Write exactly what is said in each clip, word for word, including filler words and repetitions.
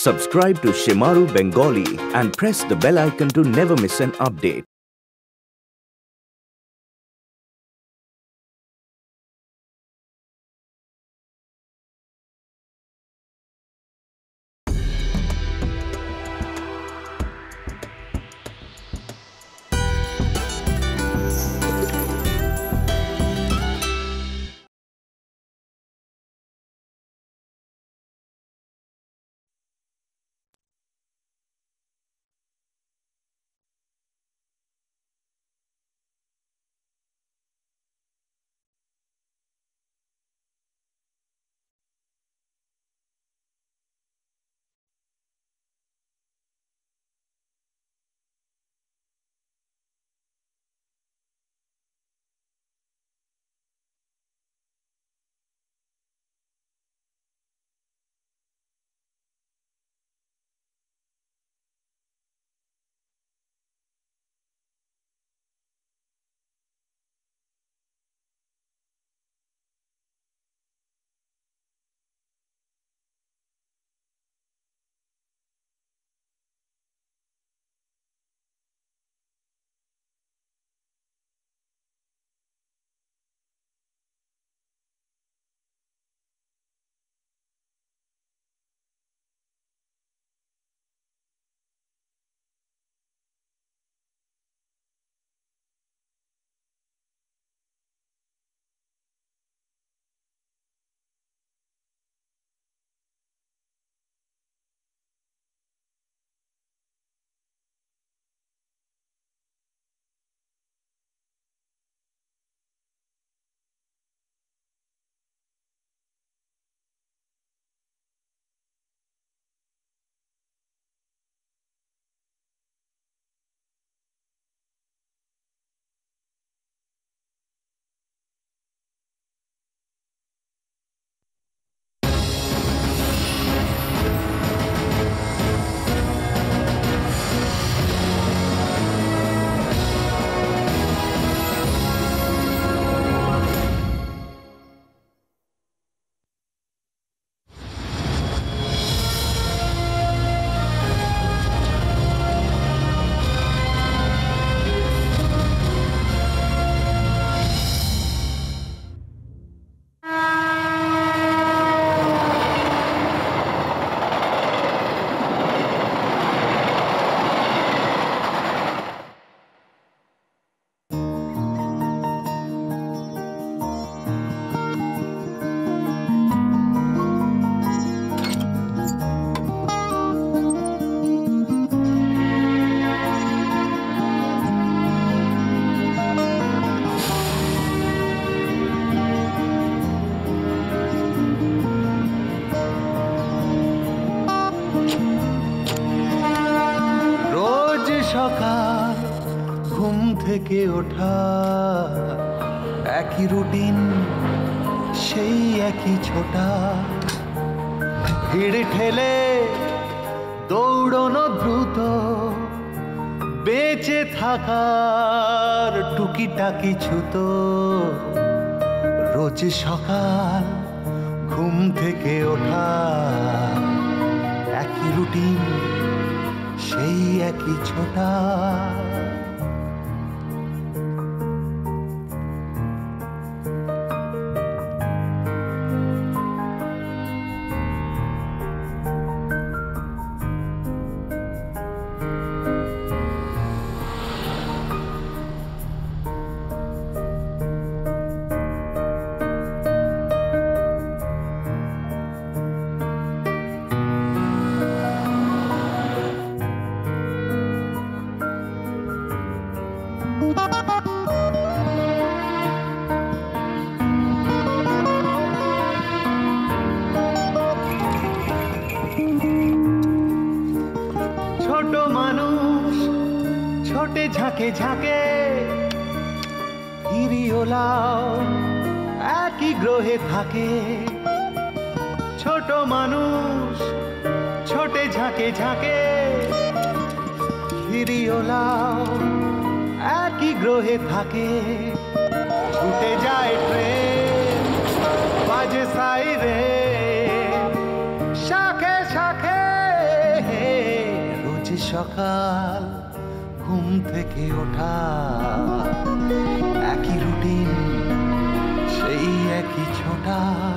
Subscribe to Shimaru Bengali and press the bell icon to never miss an update. সকাল ঘুম থেকে ওঠা একই রুটিন সেই একই ছোটা ভিড় ঠেলে দৌড়নো দ্রুত বেঁচে থাকার টুকিটাকি ছুতো রোজ সকাল ঘুম থেকে ওঠা একই রুটিন সেই একই ছোটা ছোট মানুষ ছোটে ঝাঁকে ঝাঁকে হিরিওলাও একই গ্রহে থাকে ছোট মানুষ ছোটে ঝাঁকে ঝাঁকে হিরিওলাও একই গ্রহে থাকে ছুটে যায় ট্রেন বাজে সাইরেন শাখে শাখে সকাল ঘুম থেকে ওঠা, একই রুটিন সেই একই ছোটা।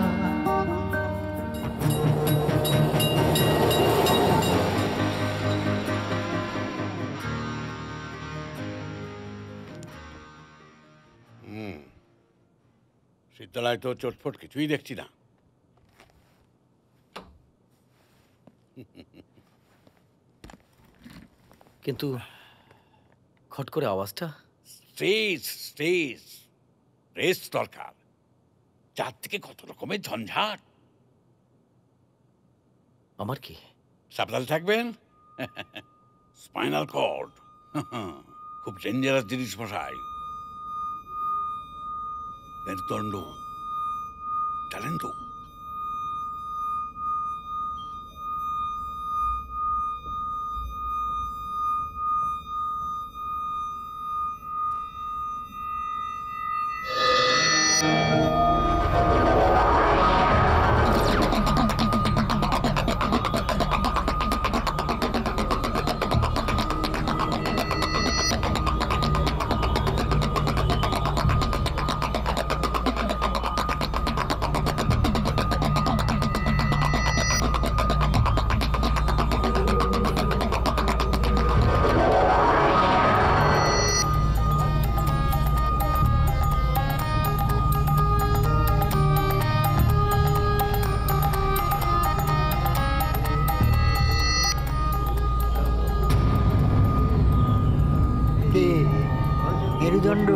হুম, শীতলায় তো চটফট কিছুই দেখছি না। কিন্তু খট করে আওয়াজটা। স্ট্রেস স্ট্রেস রেস্ট দরকার। চার থেকে কত রকমের ঝঞ্ঝাট। আমার কি? সাবধানে থাকবেন। স্পাইনাল কর্ড খুব ডেঞ্জারাস জিনিস মশাই। মেরুদণ্ড, জানেন তো? মেরুদণ্ড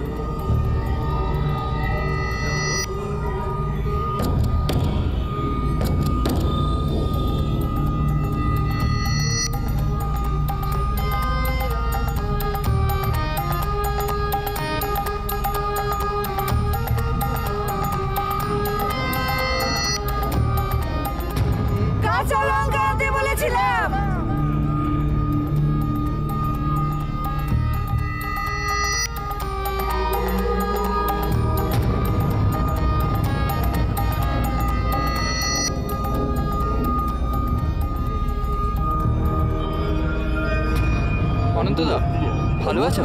কাঁচা লঙ্কা আনতে বলেছিলাম। অনন্তদা ভালো আছো?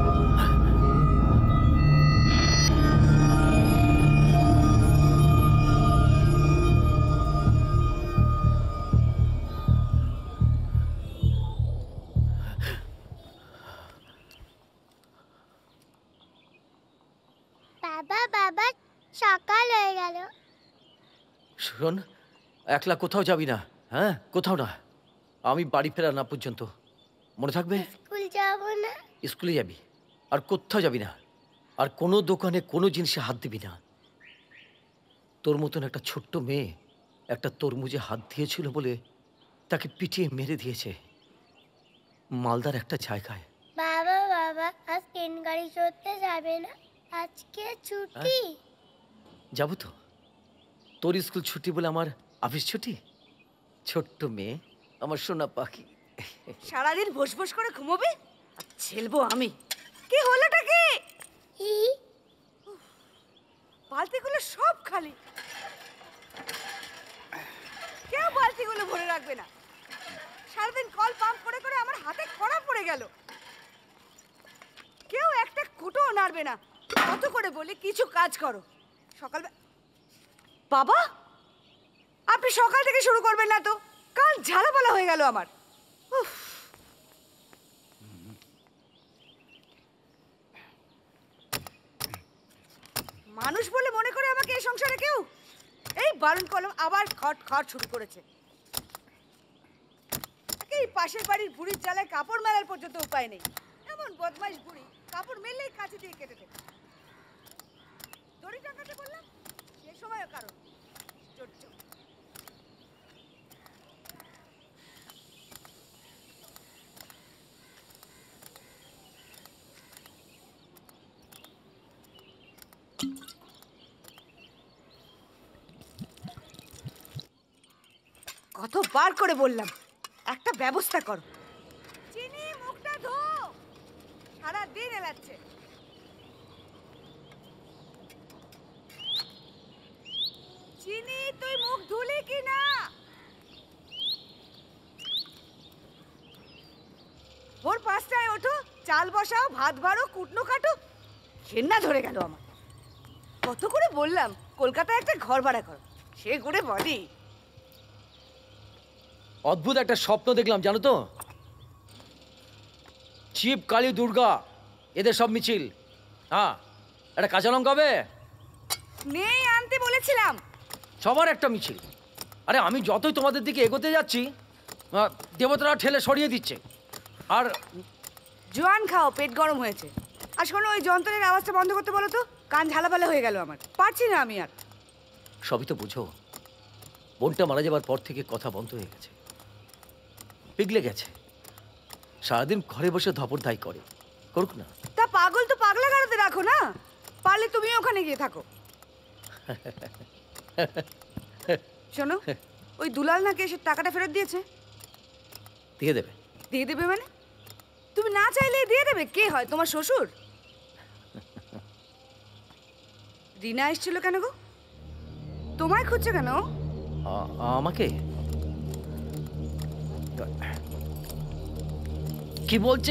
বাবা বাবা সকাল হয়ে গেল। শোন, একলা কোথাও যাবি না। হ্যাঁ, কোথাও না। আমি বাড়ি ফেরা না পর্যন্ত, মনে থাকবে? স্কুল যাব না? স্কুলে যাবি, আর কোথাও যাবি না। আর কোনো দোকানে কোনো জিনিসে হাত দিবি না। তোর মতন একটা ছোট্ট মেয়ে একটা তরমুজে হাত দিয়েছিল বলে তাকে পিটিয়ে মেরে দিয়েছে মালদার একটা জায়গায়। বাবা বাবা আজ ট্রেন গাড়ি চড়তে যাবে না? আজকে ছুটি। যাবো তো। তোর স্কুল ছুটি বলে আমার অফিস ছুটি? ছোট্ট মেয়ে, আমার সোনা পাখি। সারাদিন বস বস করে ঘুমোবে আর ছেলবো আমি। কি হলোটা কি? বালতিগুলো সব খালি, কেউ বালতিগুলো ভরে রাখবে না। সারাদিন কল পাম্প করে করে আমার হাতে খড়া পড়ে গেল। কেউ একটা কুটোও নাড়বে না। কত করে বলি কিছু কাজ করো। সকাল বাবা, আপনি সকাল থেকে শুরু করবেন না তো? কাল ঝালাপালা হয়ে গেল আমার। উফ, মানুষ বলে মনে করে আমাকে এই সংসারে কেউ? এই বারণ কলম আবার খট খট শুরু করেছে। এই পাশের বাড়ির বুড়ির জ্বালায় কাপড় মেলার পর্যন্ত উপায় নেই। এমন বদমাইশ বুড়ি, কাপড় মেললেই কাঁচি দিয়ে কেটে দেবে। দড়ি টাঙাতে বললাম, সে সময়ও কারণ চোট্ট। কতবার করে বললাম একটা ব্যবস্থা করো। চিনি, মুখটা ধো। সারা দিন এলাচ্ছে। চিনি, তুই মুখ ধুলি কি না? ওঠো, চাল বসাও, ভাত বাড়ো, কুটনো কাটো। ঘেন্না ধরে গেল আমার। কত করে বললাম কলকাতায় একটা ঘর ভাড়া করো, সে করে বলে। অদ্ভুত একটা স্বপ্ন দেখলাম জানো তো, শিব কালী দুর্গা এদের সব মিছিল। হ্যাঁ, একটা কাঁচা লঙ্কা হবে? নেই, আনতে বলেছিলাম। সবার একটা মিছিল। আরে আমি যতই তোমাদের দিকে এগোতে যাচ্ছি, আহ, দেবতারা ঠেলে সরিয়ে দিচ্ছে। আর জোয়ান খাও, পেট গরম হয়েছে। আর শোনো, ওই যন্ত্রের আওয়াজটা বন্ধ করতে বলো তো, কান ঝালাপালা হয়ে গেল আমার, পারছি না আমি আর। সবই তো বুঝো, বোনটা মারা যাবার পর থেকে কথা বন্ধ হয়ে গেছে, পিগলে গেছে। সারাদিন ঘরে বসে ধপরধাই করে, করুক না। তা পাগল তো পাগলা গাড়াতে রাখো না, পারলে তুমি ওখানে গিয়ে থাকো। শোনো, ওই দুলাল নাকি এসে টাকাটা ফেরত দিয়েছে। দিয়ে দেবে? দিয়ে দেবে মানে? তুমি না চাইলেই দিয়ে দেবে? কে হয়, তোমার শ্বশুর? রিনা এসেছিল কেন গো? তোমায় খুঁজছে কেন? আ- আমাকে? কি বলছে?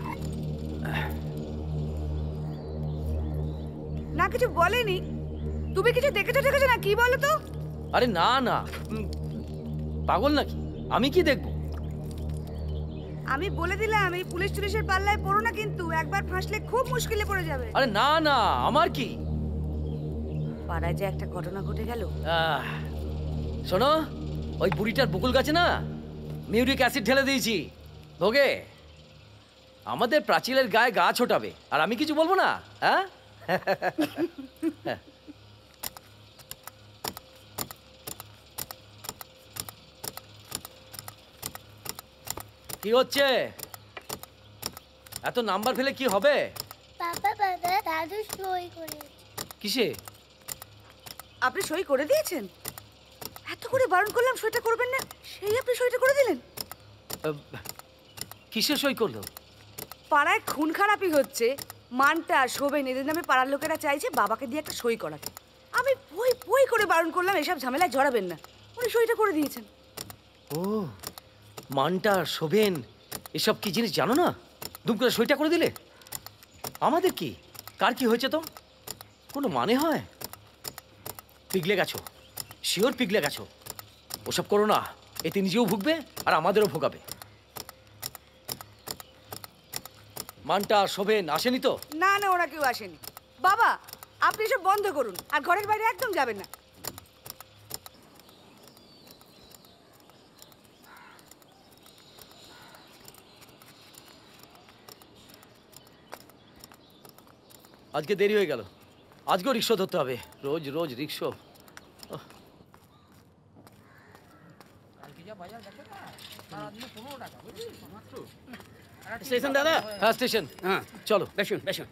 না কিছু বলেনি। তুমি কিছু দেখেছো দেখেছো না, কি বলো তো? আরে না না, উম, পাগল নাকি? আমি কি দেখবো? আমি বলে দিলাম এই পুলিশ টুলিশের পাল্লায় পড়ো না, কিন্তু একবার ফাঁসলে খুব মুশকিলে পড়ে যাবে। আরে না না, আমার কি? পাড়ায় যে একটা ঘটনা ঘটে গেল। আহ, শোনো, ওই বুড়িটার বকুল গাছে না মিউরিক অ্যাসিড ঢেলে দিয়েছি। ভোগে আমাদের প্রাচীরের গায়ে গা ছোটাবে, আর আমি কিছু বলবো না? হ্যাঁ, কি হচ্ছে? এত নাম্বার ফেলে কি হবে? বাবা বাবা দাদু সই করেছে। কিসে? আপনি সই করে দিয়েছেন? এত করে বারণ করলাম সইটা করবেন না, সেই আপনি সইটা করে দিলেন? আহ, কিসে সই করলো? পাড়ায় খুন খারাপি হচ্ছে, মানটা শোভেন এদের নামে পাড়ার লোকেরা চাইছে বাবাকে দিয়ে একটা সই করাতে। আমি বই বই করে বারণ করলাম এসব ঝামেলায় জড়াবেন না, উনি সইটা করে দিয়েছেন। ও, মানটা শোভেন এসব কি জিনিস জানো না? দুম করে সইটা করে দিলে। আমাদের কি, কার কি হয়েছে তো কোনো মানে হয়? পিগলে গেছো, শিওর পিগলে গেছো। ওসব করো না, এতে নিজেও ভুগবে আর আমাদেরও ভোগাবে। মানটা শোভেন আসেনি তো? না না, ওরা কেউ আসেনি। বাবা, আপনি এসব বন্ধ করুন, আর ঘরের বাইরে একদম যাবেন না। আজকে দেরি হয়ে গেল, আজকেও রিক্সা ধরতে হবে। রোজ রোজ রিক্সা। স্টেশন দাদা? হ্যাঁ স্টেশন, হ্যাঁ চলো। বেশুন বেশুন।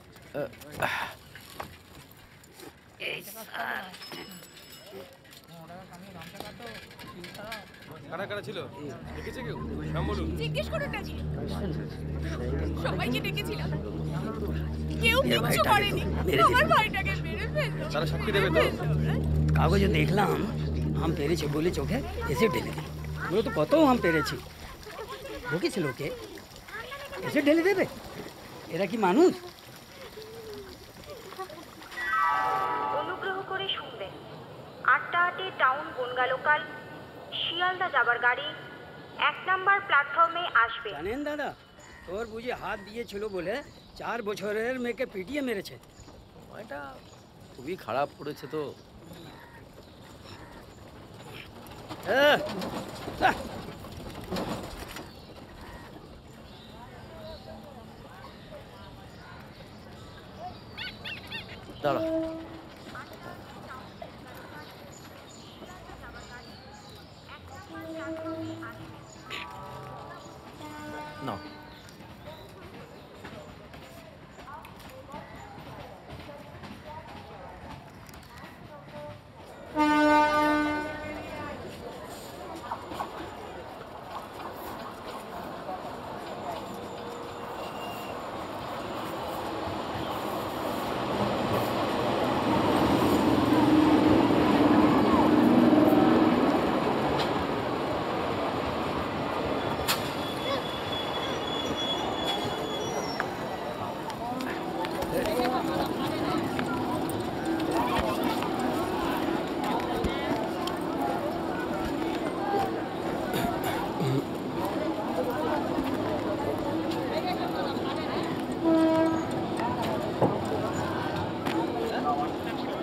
কারা কারা ছিল দেখেছে কেউ? নাম বলুন। জিজ্ঞেস করুন নাকি? সবাইকে ডেকেছিলাম, কেউ কিচ্ছু করেনি। আমার ভাইটাকে মেরে ফেললো। তারা সাক্ষী দেবে তো? কাগজে দেখলাম আম পেরেছে বলে চোখে এসে ঢেলে দিল। বলে তো কত আম পেরেছি, ঢুকেছিল ওকে, এসে ঢেলে দেবে? এরা কি মানুষ? অনুগ্রহ করে শুনবেন, আটটা আটে টাউন বনগা লোকাল শিয়ালদা যাবার গাড়ি এক নাম্বার প্ল্যাটফর্মে আসবে। জানেন দাদা, তোর বুঝি হাত দিয়েছিল বলে চার বছরের মেয়েকে পিটিয়ে মেরেছে। এটা খুবই খারাপ করেছে তো। আহ, আহ, দাঁড়া, না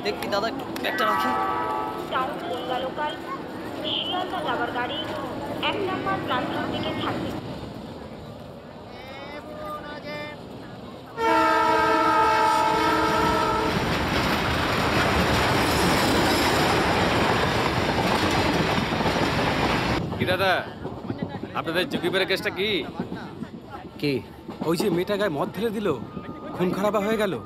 দেখবি দাদা একটু ব্যাগটা রাখি। টাউন বনগা লোকাল শিয়ালদা যাবার গাড়ি এক নম্বর প্ল্যাটফর্ম থেকে ছাড়বে। কি দাদা, আপনাদের চুকিবারের কেসটা কি? কি ওই যে মেয়েটা গায়ে মদ ঢেলে দিল, খুন খারাপা হয়ে গেল।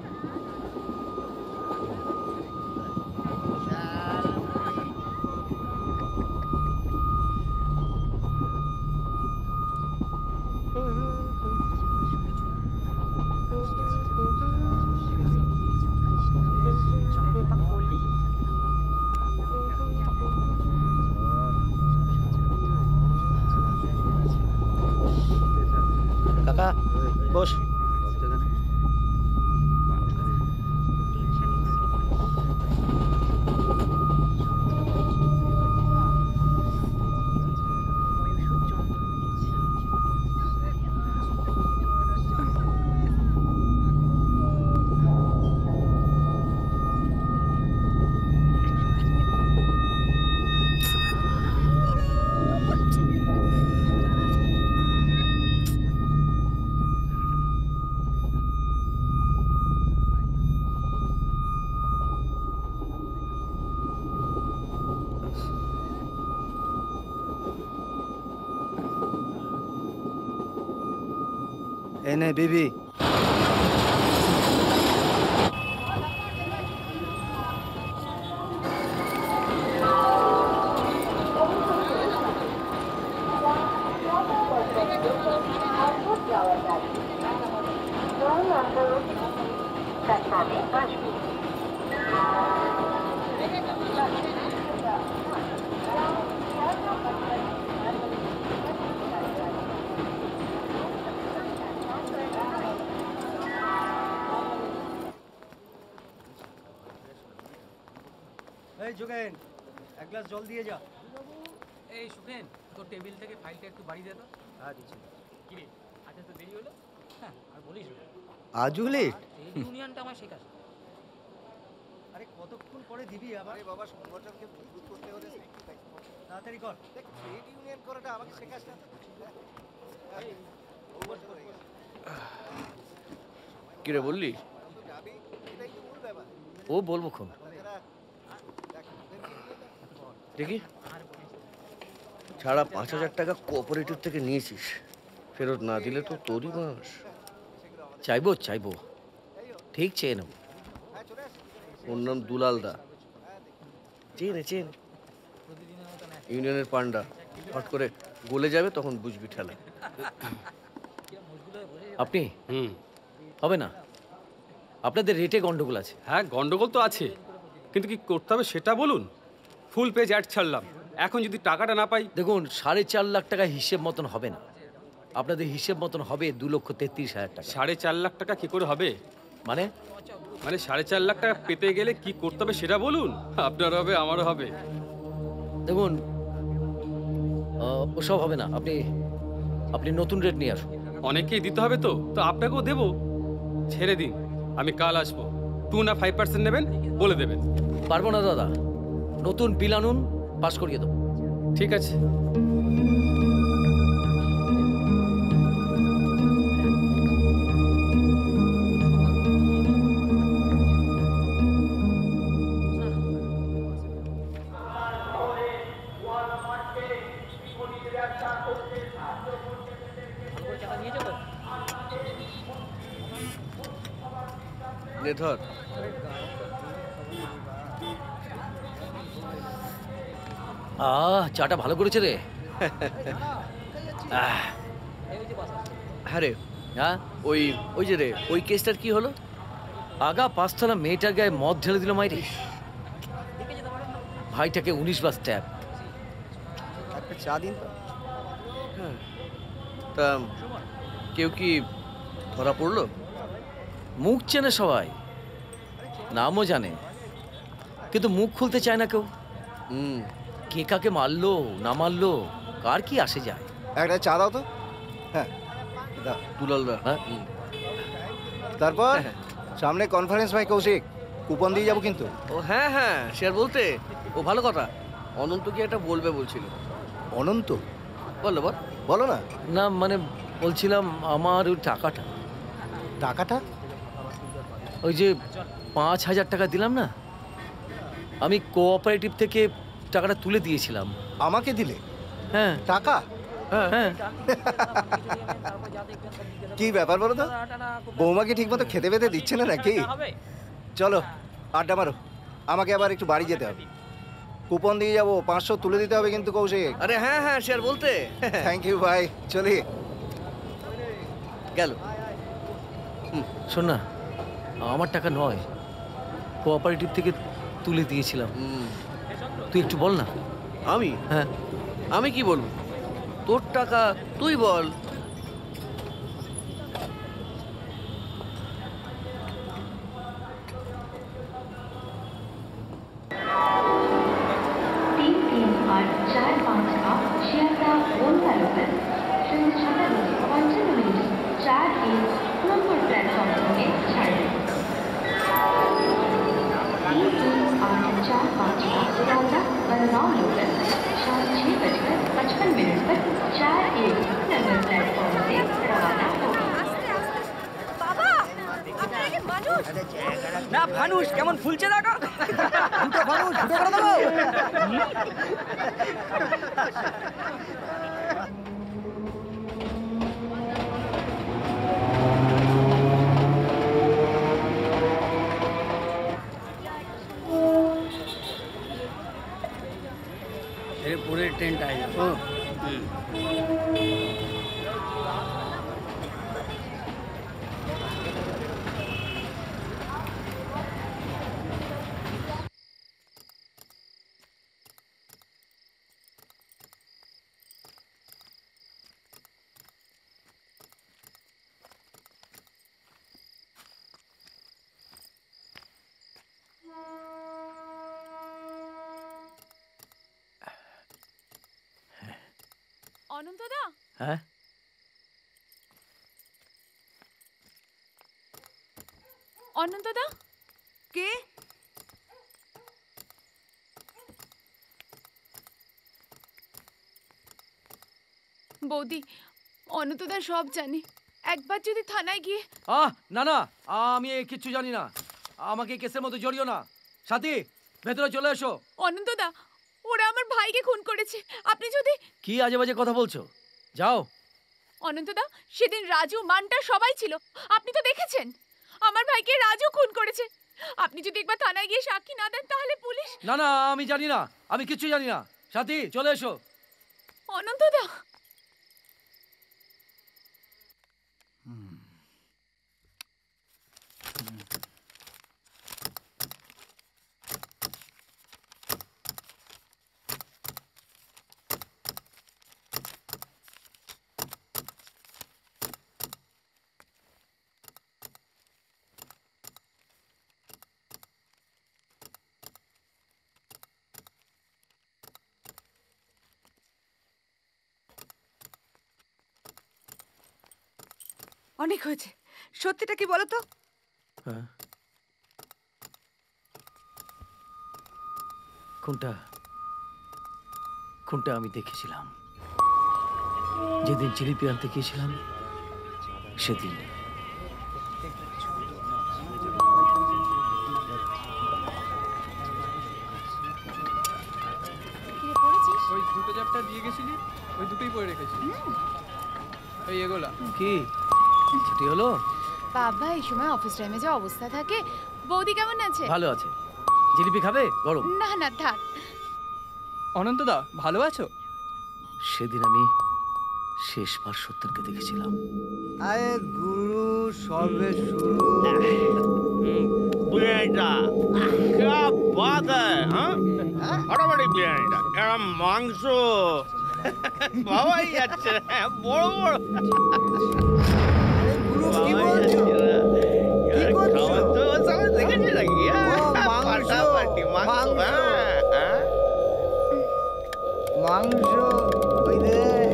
কাকা বস। এনে বিবি এই যোগেন এক গ্লাস জল দিয়ে যা। এই সুখেন, তোর টেবিল থেকে ফাইলটা একটু বাড়ি দে তো। হ্যাঁ দিচ্ছি। কি রে, আজ তো দেরি হলো? হ্যাঁ, আর বলিস না। আজও লেট? এই ইউনিয়নটা আমার শেখাস। আরে কতক্ষণ পরে দিবি আবার? আরে বাবা, সংগঠনকে মজবুত করতে হলে স্যাক্রিফাইস কর। তাড়াতাড়ি কর। দেখ ট্রেড ইউনিয়ন করাটা আমাকে শেখাস না। এই ওভার করে গেছে। কি রে বললি? যাবি, এটাই তো মূল ব্যাপার। ও বলবো খন দেখি। ছাড়া পাঁচ হাজার টাকা কোঅপারেটিভ থেকে নিয়েছিস, ফেরত না দিলে তো তোরই মাস। চাইবো চাইবো ঠিক চেয়ে নেব। ওর নাম দুলাল দা, চেনে চেন, ইউনিয়নের পান্ডা। হট করে গলে যাবে তখন বুঝবি ঠেলা। আপনি হুম, হবে না, আপনাদের রেটে গন্ডগোল আছে। হ্যাঁ গন্ডগোল তো আছে, কিন্তু কি করতে হবে সেটা বলুন। ফুল পেজ অ্যাড ছাড়লাম, এখন যদি টাকাটা না পাই। দেখুন, সাড়ে চার লাখ টাকা হিসেব মতন হবে না। আপনাদের হিসেব মতন হবে দু লক্ষ তেত্রিশ হাজার টাকা। সাড়ে চার লাখ টাকা কি করে হবে? মানে মানে সাড়ে চার লাখ টাকা পেতে গেলে কি করতে হবে সেটা বলুন। আপনার হবে, আমারও হবে। দেখুন, আহ, ওসব হবে না। আপনি আপনি নতুন রেট নিয়ে আসুন। অনেককেই দিতে হবে তো, তো আপনাকেও দেবো। ছেড়ে দিন, আমি কাল আসবো। টু না ফাইভ পার্সেন্ট নেবেন বলে দেবেন। পারবো না দাদা, নতুন বিল আনুন, পাস করিয়ে দেবো। ঠিক আছে। নে ধর। আহ, চাটা ভালো করেছে রে। আহ, হ্যাঁ রে, হ্যাঁ ওই ওই যে রে, ওই কেসটার কি হলো? আগা পাঁচতলা মেয়েটার গায়ে মদ ঢেলে দিল মাইরি। ভাইটাকে উনিশ বার স্ট্যাপ। একটা চা দিন তো। হ্যাঁ, তা কেউ কি ধরা পড়লো? মুখ চেনে সবাই, নামও জানে, কিন্তু মুখ খুলতে চায় না কেউ। হুম, কে কাকে মারলো না মারলো কার কি আসে যায়। একটা চা দাও তো। হ্যাঁ দাও। দুলাল দা। হ্যাঁ, তারপর সামনে কনফারেন্স ভাই কৌশিক, কুপন দিয়ে যাবো কিন্তু। ও হ্যাঁ হ্যাঁ শেয়ার বলতে ও ভালো কথা। অনন্ত কি একটা বলবে বলছিল। অনন্ত? বলো বল বলো না। না মানে বলছিলাম আমার ওই টাকাটা টাকাটা ওই যে পাঁচ হাজার টাকা দিলাম না, আমি কোঅপারেটিভ থেকে টাকাটা তুলে দিয়েছিলাম। আমাকে দিলে? হ্যাঁ। টাকা? হ্যাঁ। কি ব্যাপার বলো তো, বৌমাকে ঠিক মতো খেতে পেতে দিচ্ছে না নাকি? চলো আড্ডা মারো, আমাকে আবার একটু বাড়ি যেতে হবে। কুপন দিয়ে যাবো, পাঁচশো তুলে দিতে হবে কিন্তু কৌশিক। আরে হ্যাঁ হ্যাঁ শেয়ার বলতে। থ্যাংক ইউ ভাই, চলি। গেল। শোন না, আমার টাকা নয়, কোঅপারেটিভ থেকে তুলে দিয়েছিলাম। তুই একটু বল না। আমি? হ্যাঁ। আমি কি বলবো? তোর টাকা তুই বল। तीन तीन आठ चार पाँच आठ शियालदा बोनगा लोकल ट्रेन छटा बजे पंचान्न मिनट चार एक नंबर प्लेटफॉर्म থেকে ছাড়বে। तीन तीन आठ चार पाँच आठ शियालदा बनगांव लोकल शाम छः बजकर पचपन मिनट पर चार एक नंबर प्लेटफॉर्म से रवाना होगी। না ফানুস কেমন ফুলছে দেখো। দুটো ফানুস ফুটো করে দেবো। मेरे पूरे टेंट आएगा। অনন্তদা? হ্যাঁ। অনন্তদা? কে? বৌদি, অনন্তদা সব জানে। একবার যদি থানায় গিয়ে। আহ না না, আমি কিচ্ছু জানি না, আমাকে কেসের মধ্যে জড়িও না। সাথী ভেতরে চলে এসো। অনন্তদা, ওরা আমার ভাইকে খুন করেছে। আপনি যদি। কি আজে বাজে কথা বলছো, যাও। অনন্তদা, সেদিন রাজু মান্টা সবাই ছিল, আপনি তো দেখেছেন। আমার ভাইকে রাজু খুন করেছে। আপনি যদি একবার থানায় গিয়ে সাক্ষী না দেন তাহলে পুলিশ। না না, আমি জানি না, আমি কিচ্ছু জানি না। সাথী চলে এসো। অনন্তদা। অনেক হয়েছে, সত্যিটা কি বলো তো? হ্যাঁ। কোনটা কোনটা আমি দেখেছিলাম যেদিন জিলিপি আনতে গিয়েছিলাম সেদিন। ওই দুটো চ্যাপ্টার দিয়ে গেছিলি, ওই দুটোই পড়ে রেখেছি। এই এগুলা কি ছুটি হলো? বাবা, এই সময় অফিস টাইমে যে অবস্থা থাকে। বৌদি কেমন আছে? ভালো আছে। জিলিপি খাবে? গরম? না না থাক। অনন্তদা ভালো আছো? সেদিন আমি শেষবার সত্যকে দেখেছিলাম। আরে গুরু সবে শুরু। বিরিয়ানিটা क्या बात है, हाँ? फटाफट बिरयानीটা এরম মাংস বাবাই যাচ্ছে বড় বড়। গুরু কি বলছো? কি করছো? তো সবাই দেখেছি নাকি? মাংস মাংস মাংস ওই দেখ।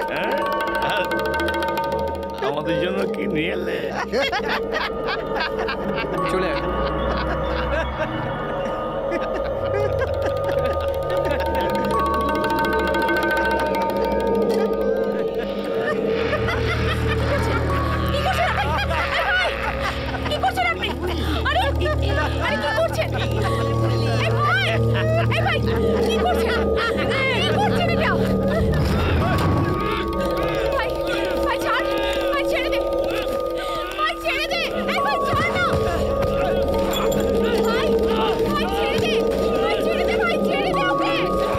আমাদের জন্য কি নিয়ে এলে? চলে আয়। কি করছেন আপনি? আরে আরে কি করছেন? এই ভাই, এই ভাই কি করছেন? কি করছেন এটা? ভাই, ভাই ছাড়, ভাই ছেড়ে দে, ভাই ছেড়ে দে, এই ভাই ছাড় না, ভাই, ভাই ছেড়ে দে, ভাই ছেড়ে দে, ভাই ছেড়ে দে ওকে।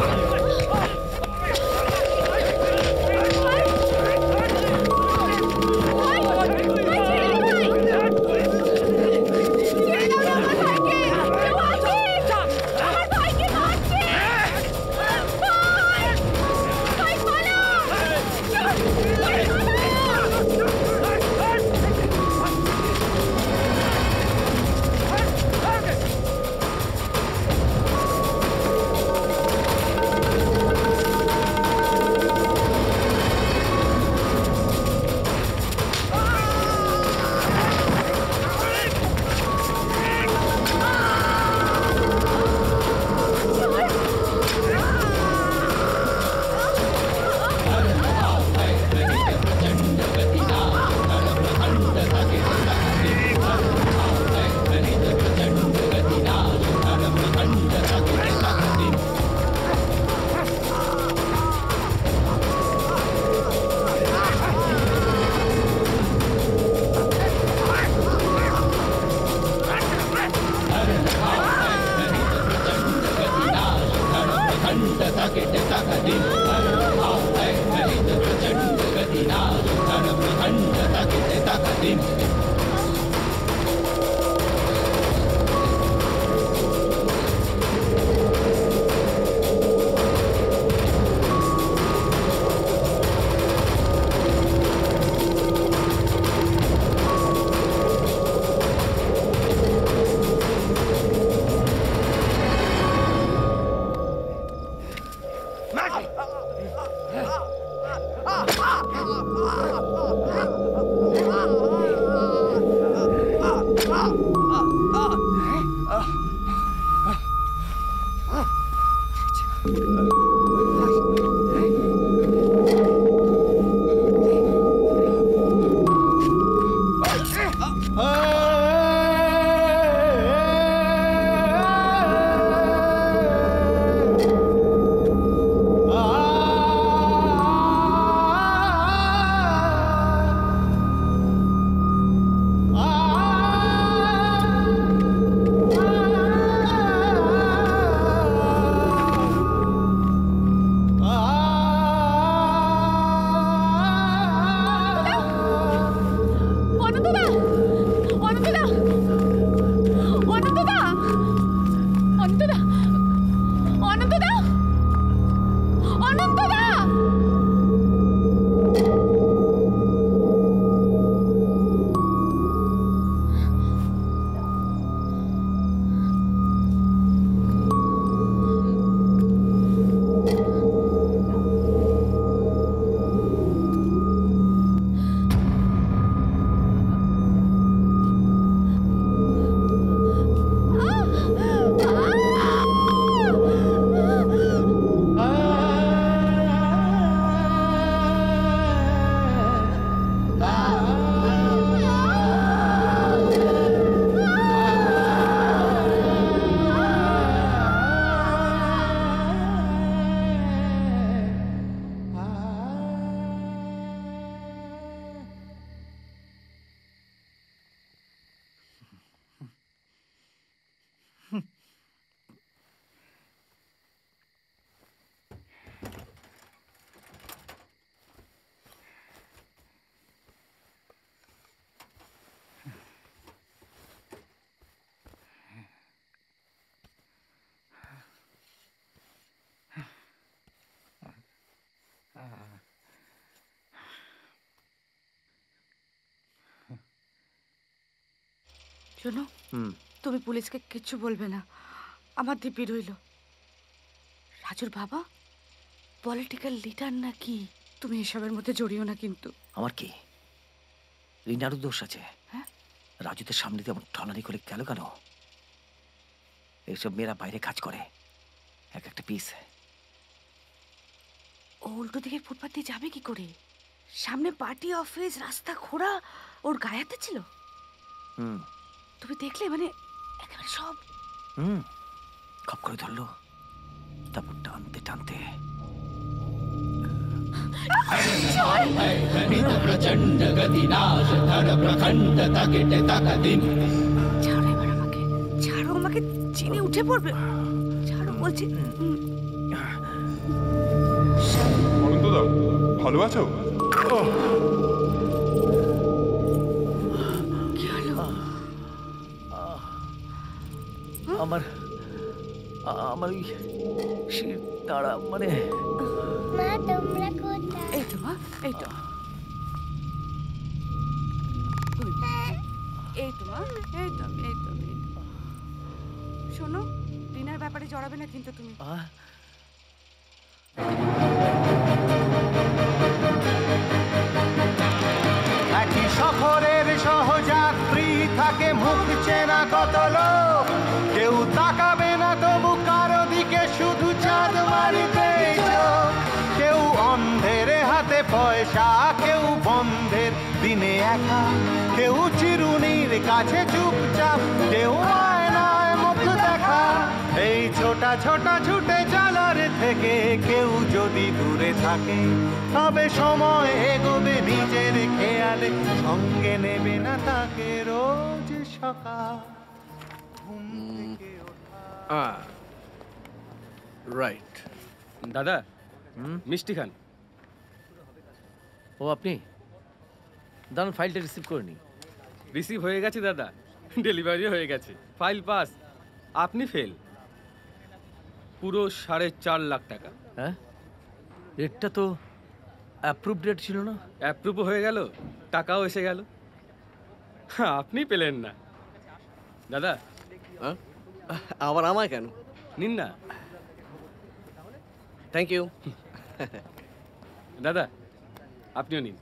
শোনো, তুমি পুলিশকে কিচ্ছু বলবে না, আমার দিব্যি রইল। রাজুর বাবা পলিটিক্যাল লিডার নাকি? তুমি এসবের মধ্যে জড়িও না কিন্তু। আমার কি রিনারও দোষ আছে? হ্যাঁ, রাজুদের সামনে দিয়ে এমন ঠলানি করে গেল কেন? এইসব মেয়েরা বাইরে কাজ করে এক একটা পিস। ও উল্টো দিকের ফুটপাত দিয়ে যাবে কি করে? সামনে পার্টি অফিস, রাস্তা খোঁড়া, ওর গায়াতে ছিল। হুম, তুমি দেখলে মানে একেবারে সব। হুম, খপ করে ধরলো, তারপর টানতে টানতে प्रचंड गति नाश धर प्रखंड तकिट तक दिन। ছাড়ো এবার আমাকে, ছাড়ো আমাকে, চিনে উঠে পড়বে। ছাড়ো বলছি। অনন্তদা, ভালো আছো? কি হলো? আমার আমার ওই শির দাঁড়া মানে। মা তোমরা কোথায়? এই তো মা, এই তো এই তো মা, এই তো আমি, এই তো আমি, এই তো। শোনো, রিনার ব্যাপারে জড়াবে না কিন্তু তুমি। একই সফরের সহযাত্রী থাকে মুখ চেনা কত লোক, কেউ তাকাবে না তবু কারো দিকে শুধু চাঁদ মারিতে চোখ। কেউ অন্ধের হাতে পয়সা, কেউ বন্ধের দিনে একা, কেউ চিরুনির কাছে চুপচাপ, কেউ আয়নায় মুখ দেখা। এই ছোটা ছোটা ছুটে চলার থেকে কেউ যদি দূরে থাকে, তবে সময় এগোবে নিজের খেয়ালে, সঙ্গে নেবে না তাকে রোজ সকাল ঘুম থেকে ওঠা। রাইট। দাদা, মিষ্টি খান। ও আপনি দাঁড়ান, ফাইলটা রিসিভ করে নি। রিসিভ হয়ে গেছে দাদা, ডেলিভারি হয়ে গেছে, ফাইল পাস। আপনি ফেল। পুরো সাড়ে চার লাখ টাকা। হ্যাঁ, রেটটা তো অ্যাপ্রুভ রেট ছিল না? অ্যাপ্রুভ হয়ে গেল, টাকাও এসে গেল, আপনি পেলেন না দাদা। আবার আমায় কেন? নিন না। থ্যাংক ইউ দাদা, আপনিও নিন।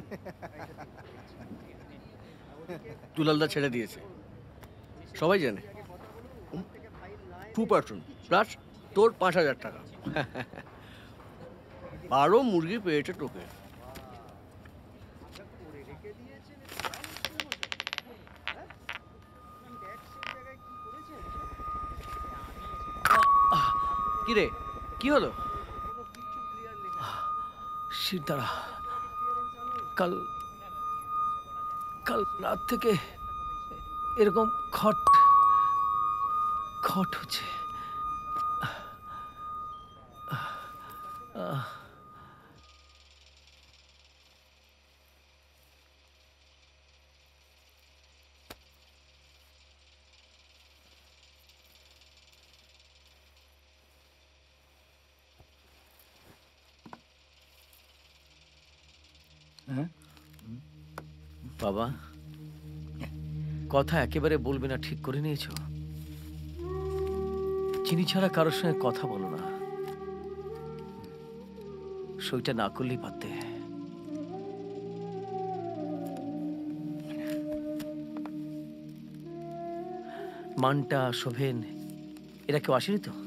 দুলালদা ছেড়ে দিয়েছে, সবাই জানে। টু পার্সেন্ট প্লাস তোর পাঁচ হাজার টাকা। আরও মুরগি পেয়েছে তোকে। কি রে, কি হলো? শির দাঁড়া, কাল কাল রাত থেকে এরকম খট খট হচ্ছে। বাবা, কথা একেবারে বলবে না ঠিক করে নিয়েছো? চিনি ছাড়া কারোর সঙ্গে কথা বলো না, সইটা না করলেই পারতে। মানটা, শোভেন, এরা কেউ আসেনি তো?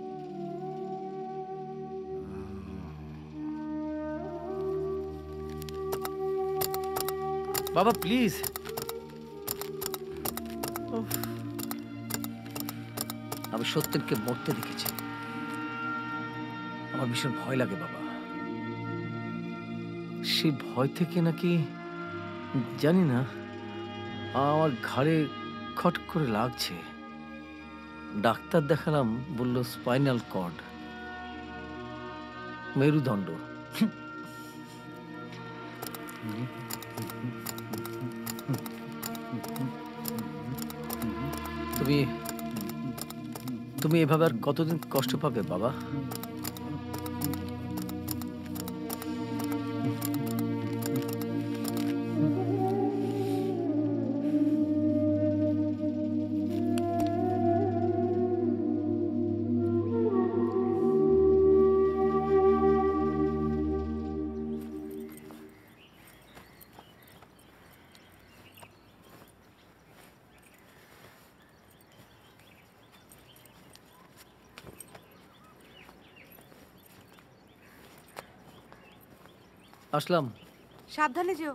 বাবা প্লিজ। আমি সত্যেনকে মরতে দেখেছি, আমার ভীষণ ভয় লাগে বাবা। সেই ভয় থেকে নাকি জানি না আমার ঘাড়ে খট করে লাগছে। ডাক্তার দেখালাম, বলল স্পাইনাল কর্ড, মেরুদণ্ড। তুমি তুমি এভাবে আর কতদিন কষ্ট পাবে বাবা? আসলাম। সাবধানে যেও।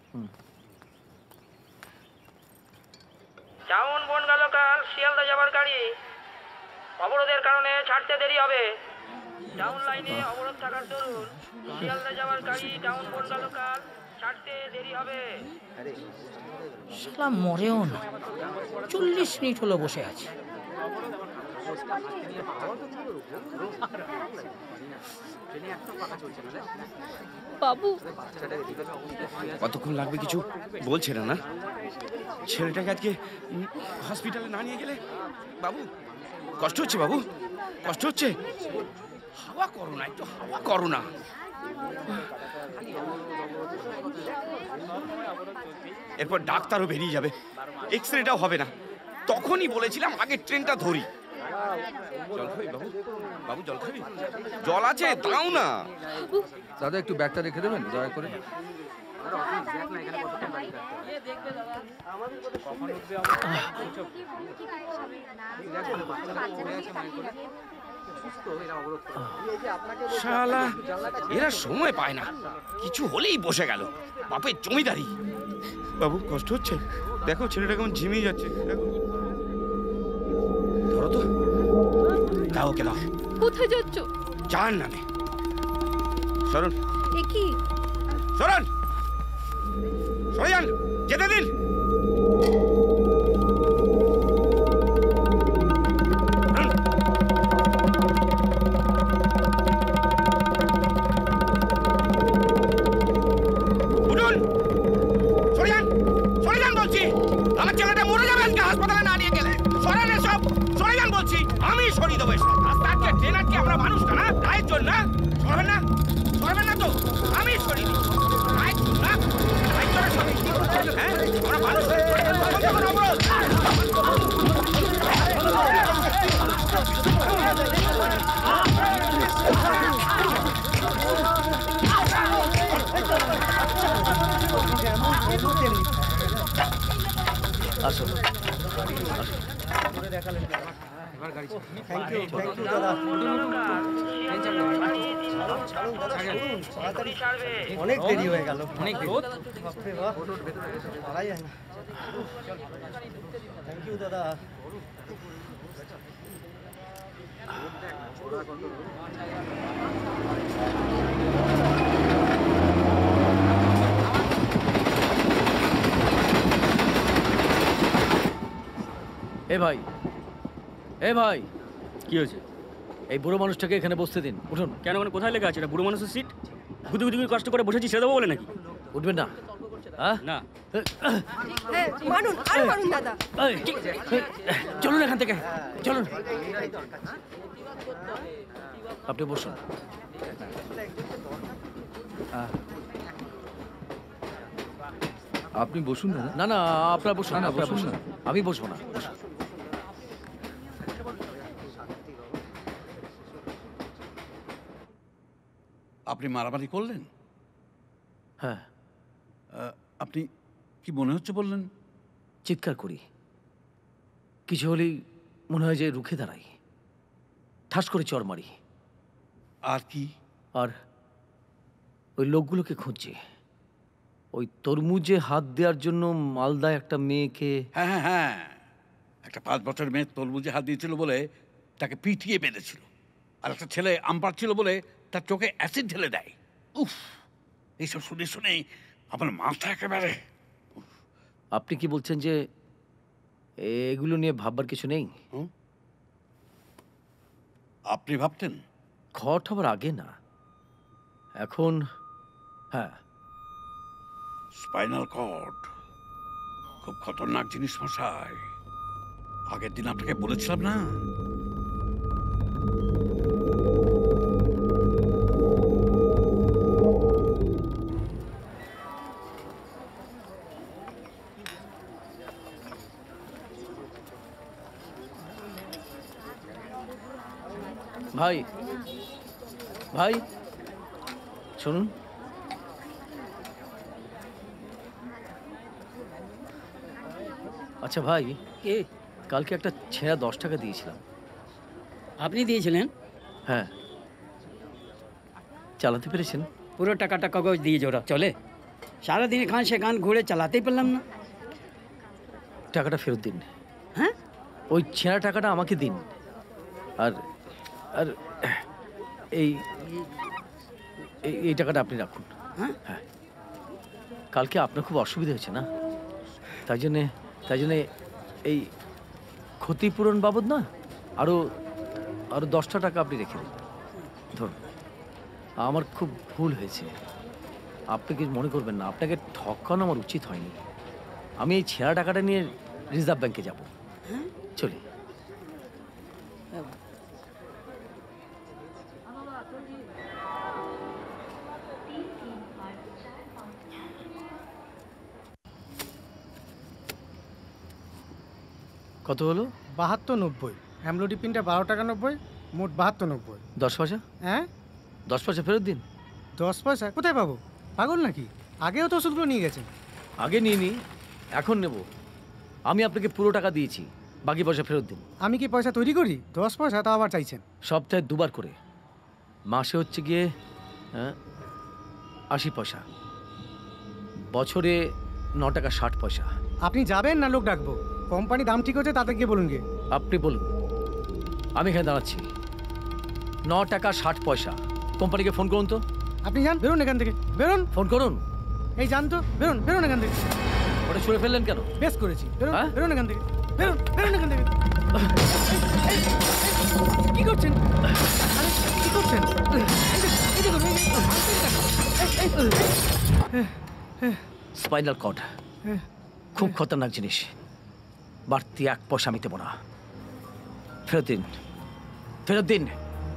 টাউন বনগাঁ শিয়ালদা যাবার গাড়ি অবরোধের কারণে ছাড়তে দেরি হবে। টাউন লাইনে অবরোধ থাকার দরুন শিয়ালদা যাবার গাড়ি টাউন বনগাঁ ছাড়তে দেরি হবে। শালা মরেও না, চল্লিশ মিনিট হলো বসে আছে। বাবু কতক্ষণ লাগবে কিছু বলছে না না? ছেলেটাকে আজকে হসপিটালে না নিয়ে গেলে বাবু কষ্ট হচ্ছে, বাবু কষ্ট হচ্ছে। হাওয়া করো না, একটু হাওয়া করো না। এরপর ডাক্তারও বেরিয়ে যাবে, এক্স রেটাও হবে না। তখনই বলেছিলাম আগে ট্রেনটা ধরি। জল খাবি বাবু? বাবু জল খাবি? জল আছে, দাও না। দাদা একটু ব্যাগটা রেখে দেবেন দয়া করে। শালা এরা সময় পায় না, কিছু হলেই বসে গেল। বাপের জমিদারি। বাবু কষ্ট হচ্ছে? দেখো ছেলেটা কেমন ঝিমিয়ে যাচ্ছে। দেখো, ধরো তো, দাও ওকে দাও। কোথায় যাচ্ছ? যার নামে। সরুন। এ কি? সরুন, সরে যান, যেতে দিন। উঠুন, সরে যান, সরে যান বলছি। আমার ছেলেটা মরে যাবে আজকে হাসপাতালে না নিয়ে গেলে। সরেন এসব, সরে যান বলছি। আমি সরিয়ে দেবো এসব। রাস্তা আজকে ট্রেন আজকে আমরা মানুষ না, রায়ের জন্য না। সরবেন না, সরবেন না তো আমি সরিয়ে দিই। রায়ের জন্য না, রায়ের জন্য সরিয়ে দিই। হ্যাঁ, আমরা মানুষ অবরোধ। আসো। থ্যাংক ইউ, থ্যাংক ইউ দাদা। অনেক দেরি হয়ে গেল। অনেক বাপরে বাপ, পারাই যায় না। থ্যাংক ইউ দাদা। এ ভাই, এ ভাই, কি হয়েছে? এই বুড়ো মানুষটাকে এখানে বসতে দিন। উঠুন। কেন, মানে কোথায় লেখা আছে এটা বুড়ো মানুষের সিট? গুদি গুদি করে কষ্ট করে বসেছি, ছেড়ে দেবো বলে নাকি? উঠবেন না? হ্যাঁ না। মানুন, আরো মানুন দাদা। এই, কি- এই, চলুন এখান থেকে, চলুন। আপনি বসুন। আপনি বসুন না। না না, আপনার বসুন। না, না, আপনার বসুন বসুন। না। আমি বসবো না। বসুন। আপনি মারামারি করলেন? হ্যাঁ। আপনি কি মনে হচ্ছে বললেন? চিৎকার করি, কিছু হলেই মনে হয় যে রুখে দাঁড়াই, ঠাস করে চড় মারি। আর কি? আর ওই লোকগুলোকে খুঁজছি। ওই তরমুজে হাত দেওয়ার জন্য মালদায় একটা মেয়েকে। হ্যাঁ হ্যাঁ হ্যাঁ, একটা পাঁচ বছর মেয়ে তরমুজে হাত দিয়েছিল বলে তাকে পিটিয়ে বেঁধেছিল। আর একটা ছেলে আম পাড়ছিল বলে তার চোখে অ্যাসিড ঢেলে দেয়। উফ, এইসব শুনে শুনে আমার মাথা একেবারে। আপনি কি বলছেন যে এগুলো নিয়ে ভাববার কিছু নেই? আপনি ভাবতেন? খট হবার আগে না, এখন। হ্যাঁ, স্পাইনাল কর্ড খুব খতরনাক জিনিস মশাই। আগের দিন আপনাকে বলেছিলাম না? ভাই, ভাই শুনুন। আচ্ছা ভাই, কে? কালকে একটা ছেঁড়া দশ টাকা দিয়েছিলাম। আপনি দিয়েছিলেন? হ্যাঁ। চালাতে পেরেছেন? পুরো টাকাটা কাগজ দিয়ে জোড়া চলে? সারাদিন এখান সেখান ঘুরে চালাতেই পারলাম না। টাকাটা ফেরত দিন। হ্যাঁ, ওই ছেঁড়া টাকাটা আমাকে দিন। আর আর এই এই- এই টাকাটা আপনি রাখুন। হ্যাঁ হ্যাঁ, কালকে আপনার খুব অসুবিধা হয়েছে না, তাই জন্যে তাই জন্যে এই ক্ষতিপূরণ বাবদ না আরও আরও দশটা টাকা আপনি রেখে দিন। ধরুন, আমার খুব ভুল হয়েছে, আপনি কি মনে করবেন না? আপনাকে ঠকানো আমার উচিত হয়নি। আমি এই ছেঁড়া টাকাটা নিয়ে রিজার্ভ ব্যাংকে যাব। চলি। কত হলো? বাহাত্তর নব্বই। অ্যামলোডি পিনটা বারো টাকা নব্বই, মোট বাহাত্তর নব্বই। দশ পয়সা? হ্যাঁ, দশ পয়সা ফেরত দিন। দশ পয়সা কোথায় পাবো? পাগল নাকি? আগেও তো ওষুধগুলো নিয়ে গেছেন। আগে নিয়ে নি, এখন নেব। আমি আপনাকে পুরো টাকা দিয়েছি, বাকি পয়সা ফেরত দিন। আমি কি পয়সা তৈরি করি? দশ পয়সা তো আবার চাইছেন? সপ্তাহে দুবার করে, মাসে হচ্ছে গিয়ে হ্যাঁ আশি পয়সা, বছরে ন টাকা ষাট পয়সা। আপনি যাবেন না লোক ডাকবো? কোম্পানি দাম ঠিক হচ্ছে, তাতে গিয়ে বলুন গিয়ে। আপনি বলুন, আমি এখানে দাঁড়াচ্ছি। ন টাকা ষাট পয়সা। কোম্পানিকে ফোন করুন তো। আপনি যান, বেরোন এখান থেকে, বেরোন। ফোন করুন। এই যান তো, বেরোন বেরোন এখান থেকে। ওটা ছুঁড়ে ফেললেন কেন? বেশ করেছি, বেরোন বেরোন এখান থেকে, বেরোন বেরোন এখান থেকে। কি করছেন? আরে, কি করছেন? এই দেখুন, এই দেখুন। স্পাইনাল কর্ড খুব খতরনাক জিনিস, বাড়তি এক পয়সা আমি দেবো না। ফেরত দিন, ফেরত দিন।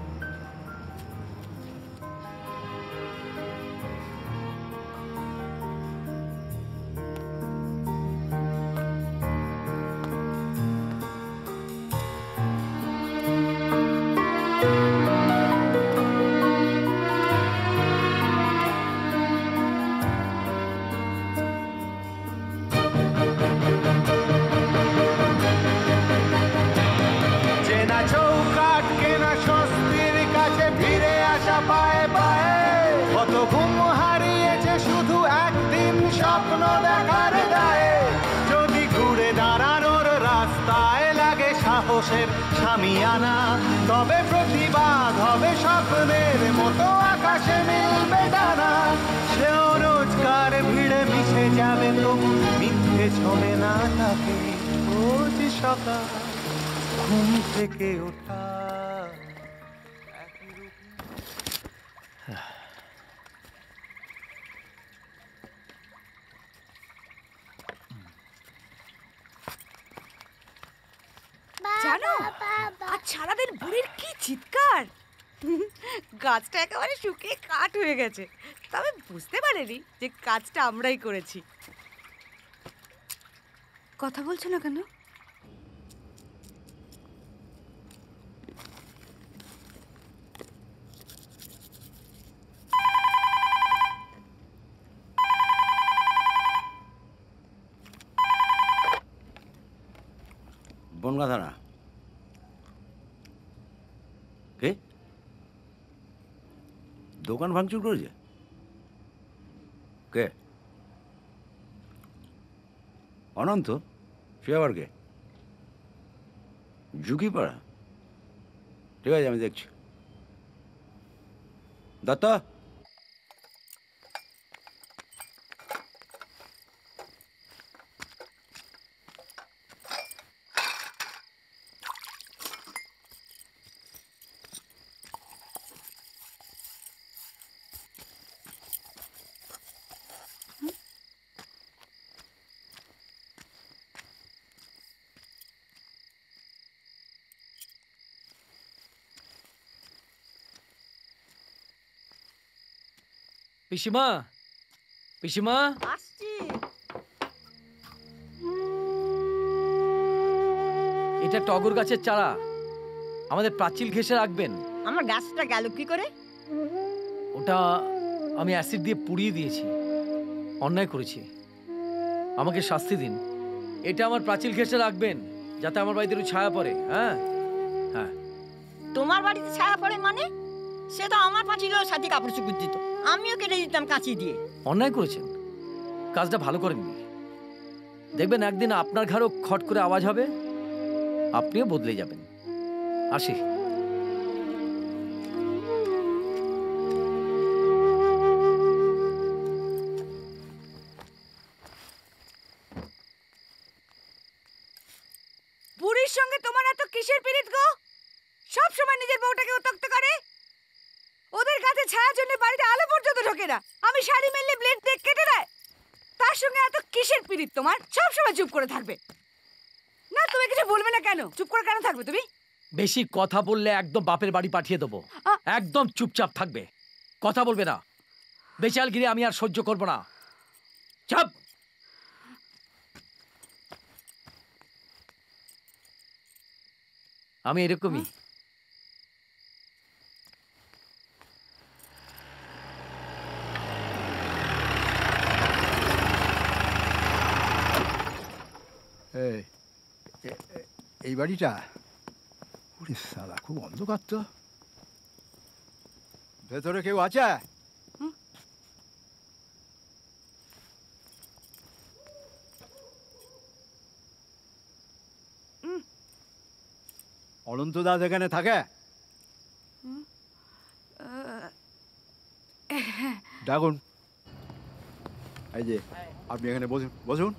চেনা চৌকাঠ কেনা স্বস্তির কাছে ফিরে আসা পায়ে পায়ে, কত ঘুম হারিয়েছে শুধু একদিন স্বপ্ন দেখার দায়ে। যদি ঘুরে দাঁড়ানোর রাস্তায় লাগে সাহসের সামিয়ানা, তবে প্রতিবাদ হবে স্বপ্নের মতো আকাশে মিলবে ডানা। সেও রোজকার ভিড়ে মিশে যাবে, তবু মিথ্যে ছবে না থাকে রোজ সকাল ঘুম থেকে ওঠা। জানো আজ সারাদিন বুড়ির কি চিৎকার! গাছটা একেবারে শুকিয়ে কাঠ হয়ে গেছে, তবে বুঝতে পারেনি যে কাজটা আমরাই করেছি। কথা বলছো না কেন? বনগা থানা। কে? দোকান ভাঙচুর করেছে? কে? অনন্ত? সে আবার কে? ঝুঁকিপাড়া? ঠিক আছে, আমি দেখছি। দত্ত, পিসিমা, পিসিমা, আসছি। এটা টগর গাছের চারা, আমাদের প্রাচীল ঘেঁষে রাখবেন। আমার গাছটা গেল কি করে? ওটা আমি অ্যাসিড দিয়ে পুড়িয়ে দিয়েছি, অন্যায় করেছি, আমাকে শাস্তি দিন। এটা আমার প্রাচীল ঘেঁষে রাখবেন, যাতে আমার বাড়িতে একটু ছায়া পড়ে। হ্যাঁ হ্যাঁ। তোমার বাড়িতে ছায়া পড়ে মানে? সে তো আমার পাঁচিলেও সাথে কাপড় চুপড় দিত। আমিও কেটে দিতাম কাঁচি দিয়ে। অন্যায় করেছেন, কাজটা ভালো করেননি। দেখবেন একদিন আপনার ঘরেও খট করে আওয়াজ হবে, আপনিও বদলে যাবেন। আসি। বুড়ির সঙ্গে তোমার এত কিসের পীড়িত গো? সব সময় নিজের বউটাকে উত্তক্ত করে। ওদের কাছে ছায়ার জন্য বাড়িতে আলো পর্যন্ত ঢোকে না। আমি শাড়ি মেললে ব্লেড দিয়ে কেটে দেয়। তার সঙ্গে এত কিসের পীড়িত তোমার? সব সময় চুপ করে থাকবে না? তুমি কিছু বলবে না কেন? চুপ করে কেন থাকবে তুমি? বেশি কথা বললে একদম বাপের বাড়ি পাঠিয়ে দেবো। একদম চুপচাপ থাকবে, কথা বলবে না। বেচালগিরি আমি আর সহ্য করব না। চাপ। আমি এরকমই। এই এই বাড়িটা, ওরে সালা খুব অন্ধকার তো। ভেতরে কেউ আছে? অনন্ত দাস এখানে থাকে? ডাকুন। এই যে আপনি এখানে বসুন, বসুন।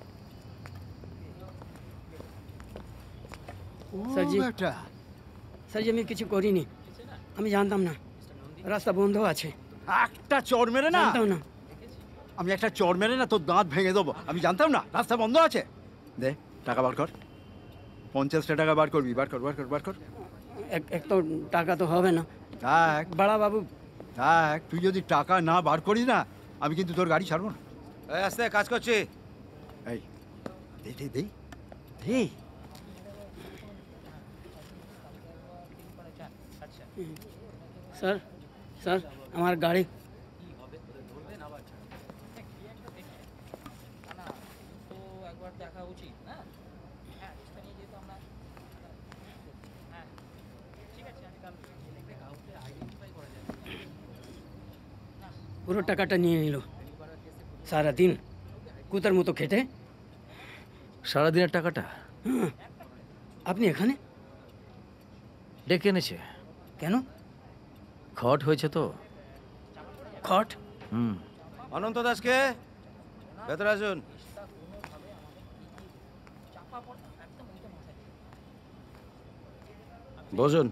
স্যার জি, স্যার জি আমি কিছু করিনি, আমি জানতাম না রাস্তা বন্ধ আছে। একটা চড় মেরে না, জানতাম না। আমি একটা চড় মেরে না তোর দাঁত ভেঙে দেবো। আমি জানতাম না রাস্তা বন্ধ আছে। দে টাকা বার কর, পঞ্চাশটা টাকা বার করবি। বার কর, বার কর, বার কর। এক এক তো টাকা তো হবে না। দেখ বাড়া বাবু, দেখ তুই যদি টাকা না বার করিস না, আমি কিন্তু তোর গাড়ি ছাড়বো না। এই আস্তে, কাজ করছি। এই দে দে দে দে। স্যার স্যার আমার গাড়ি। পুরো টাকাটা নিয়ে নিল। সারাদিন কুতার মতো খেটে। সারাদিনের টাকাটা? হ্যাঁ। আপনি এখানে? ডেকে এনেছে। কেন? খট হয়েছে তো। খট? হুম। অনন্ত দাসকে ভেতরে আসুন। বসুন।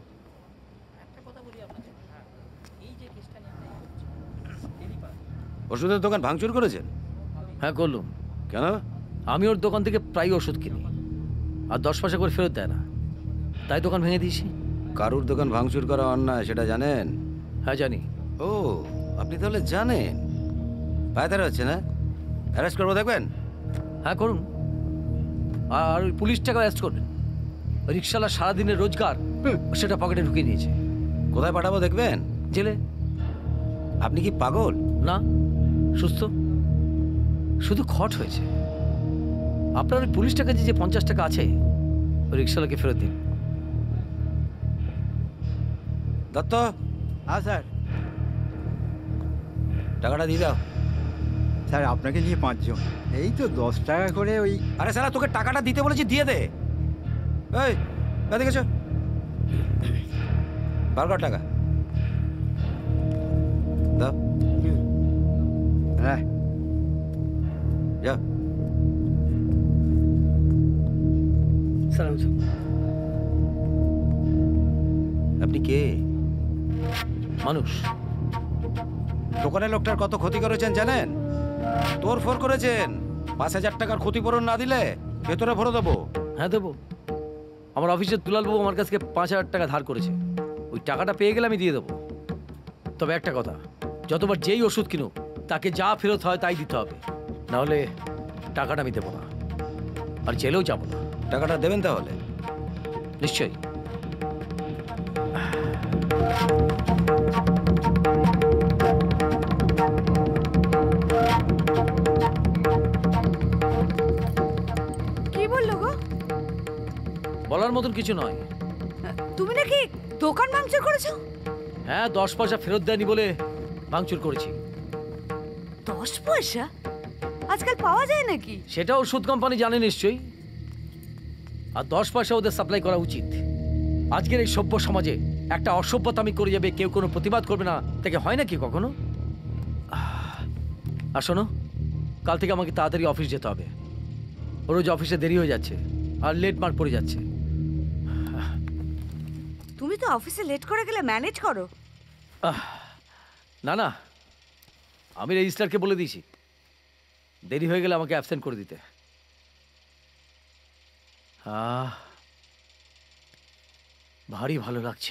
ওষুধের দোকান ভাঙচুর করেছেন? হ্যাঁ করলুম। কেন? আমি ওর দোকান থেকে প্রায় ওষুধ কিনি, আর দশ পয়সা করে ফেরত দেয় না, তাই দোকান ভেঙে দিয়েছি। কারুর দোকান ভাঙচুর করা অন্যায়, সেটা জানেন? হ্যাঁ জানি। ও আপনি তাহলে জানেন। পায়তারা হচ্ছে না? অ্যারেস্ট করবো দেখবেন? হ্যাঁ করুন। আর ওই পুলিশটাকে অ্যারেস্ট করবেন। ওই রিক্সাওয়ালা সারাদিনের রোজগার সেটা পকেটে ঢুকিয়ে নিয়েছে। কোথায় পাঠাবো দেখবেন? জেলে। আপনি কি পাগল? না, সুস্থ, শুধু খট হয়েছে। আপনার ওই পুলিশ টাকা যে পঞ্চাশ টাকা আছে ওই রিক্সাওয়ালাকে ফেরত দিন। দত্ত। হ্যাঁ স্যার। টাকাটা দিয়ে দাও। স্যার আপনাকে নিয়ে পাঁচজন, এই তো দশ টাকা করে ওই। আরে স্যার তোকে টাকাটা দিতে বলেছি, দিয়ে দে। এই দেখেছ, বার কর টাকা দাও। হ্যাঁ যা। সালাম। আপনি কে? মানুষ। দোকানের লোকটার কত ক্ষতি করেছেন জানেন? তোর ফোর করেছেন। পাঁচ হাজার টাকার ক্ষতিপূরণ না দিলে ভেতরে ভরে দেবো। হ্যাঁ দেবো। আমার অফিসের দুলালবাবু আমার কাছ থেকে পাঁচ হাজার টাকা ধার করেছে, ওই টাকাটা পেয়ে গেলে আমি দিয়ে দেবো। তবে একটা কথা, যতবার যেই ওষুধ কিনুক তাকে যা ফেরত হয় তাই দিতে হবে, নাহলে টাকাটা আমি দেবো না, আর জেলেও যাবো না। টাকাটা দেবেন তাহলে? নিশ্চয়ই। কি বললো গো? বলার মতন কিছু নয়। তুমি নাকি দোকান ভাঙচুর করেছো? হ্যাঁ, দশ পয়সা ফেরত দেয়নি বলে ভাঙচুর করেছি। দশ পয়সা আজকাল পাওয়া যায় নাকি? সেটা ওষুধ কোম্পানি জানে নিশ্চয়ই। আর দশ পয়সা ওদের সাপ্লাই করা উচিত। আজকের এই সভ্য সমাজে একটা অসভ্যতামি করে যাবে, কেউ কোনো প্রতিবাদ করবে না, থেকে হয় নাকি কখনো? আর শোনো, কাল থেকে আমাকে তাড়াতাড়ি অফিস যেতে হবে। রোজ অফিসে দেরি হয়ে যাচ্ছে আর লেট মার্ক পড়ে যাচ্ছে। তুমি তো অফিসে লেট করে গেলে ম্যানেজ করো। আহ, না না, আমি রেজিস্ট্রারকে বলে দিয়েছি দেরি হয়ে গেলে আমাকে অ্যাবসেন্ট করে দিতে। আহ, ভারী ভালো লাগছে।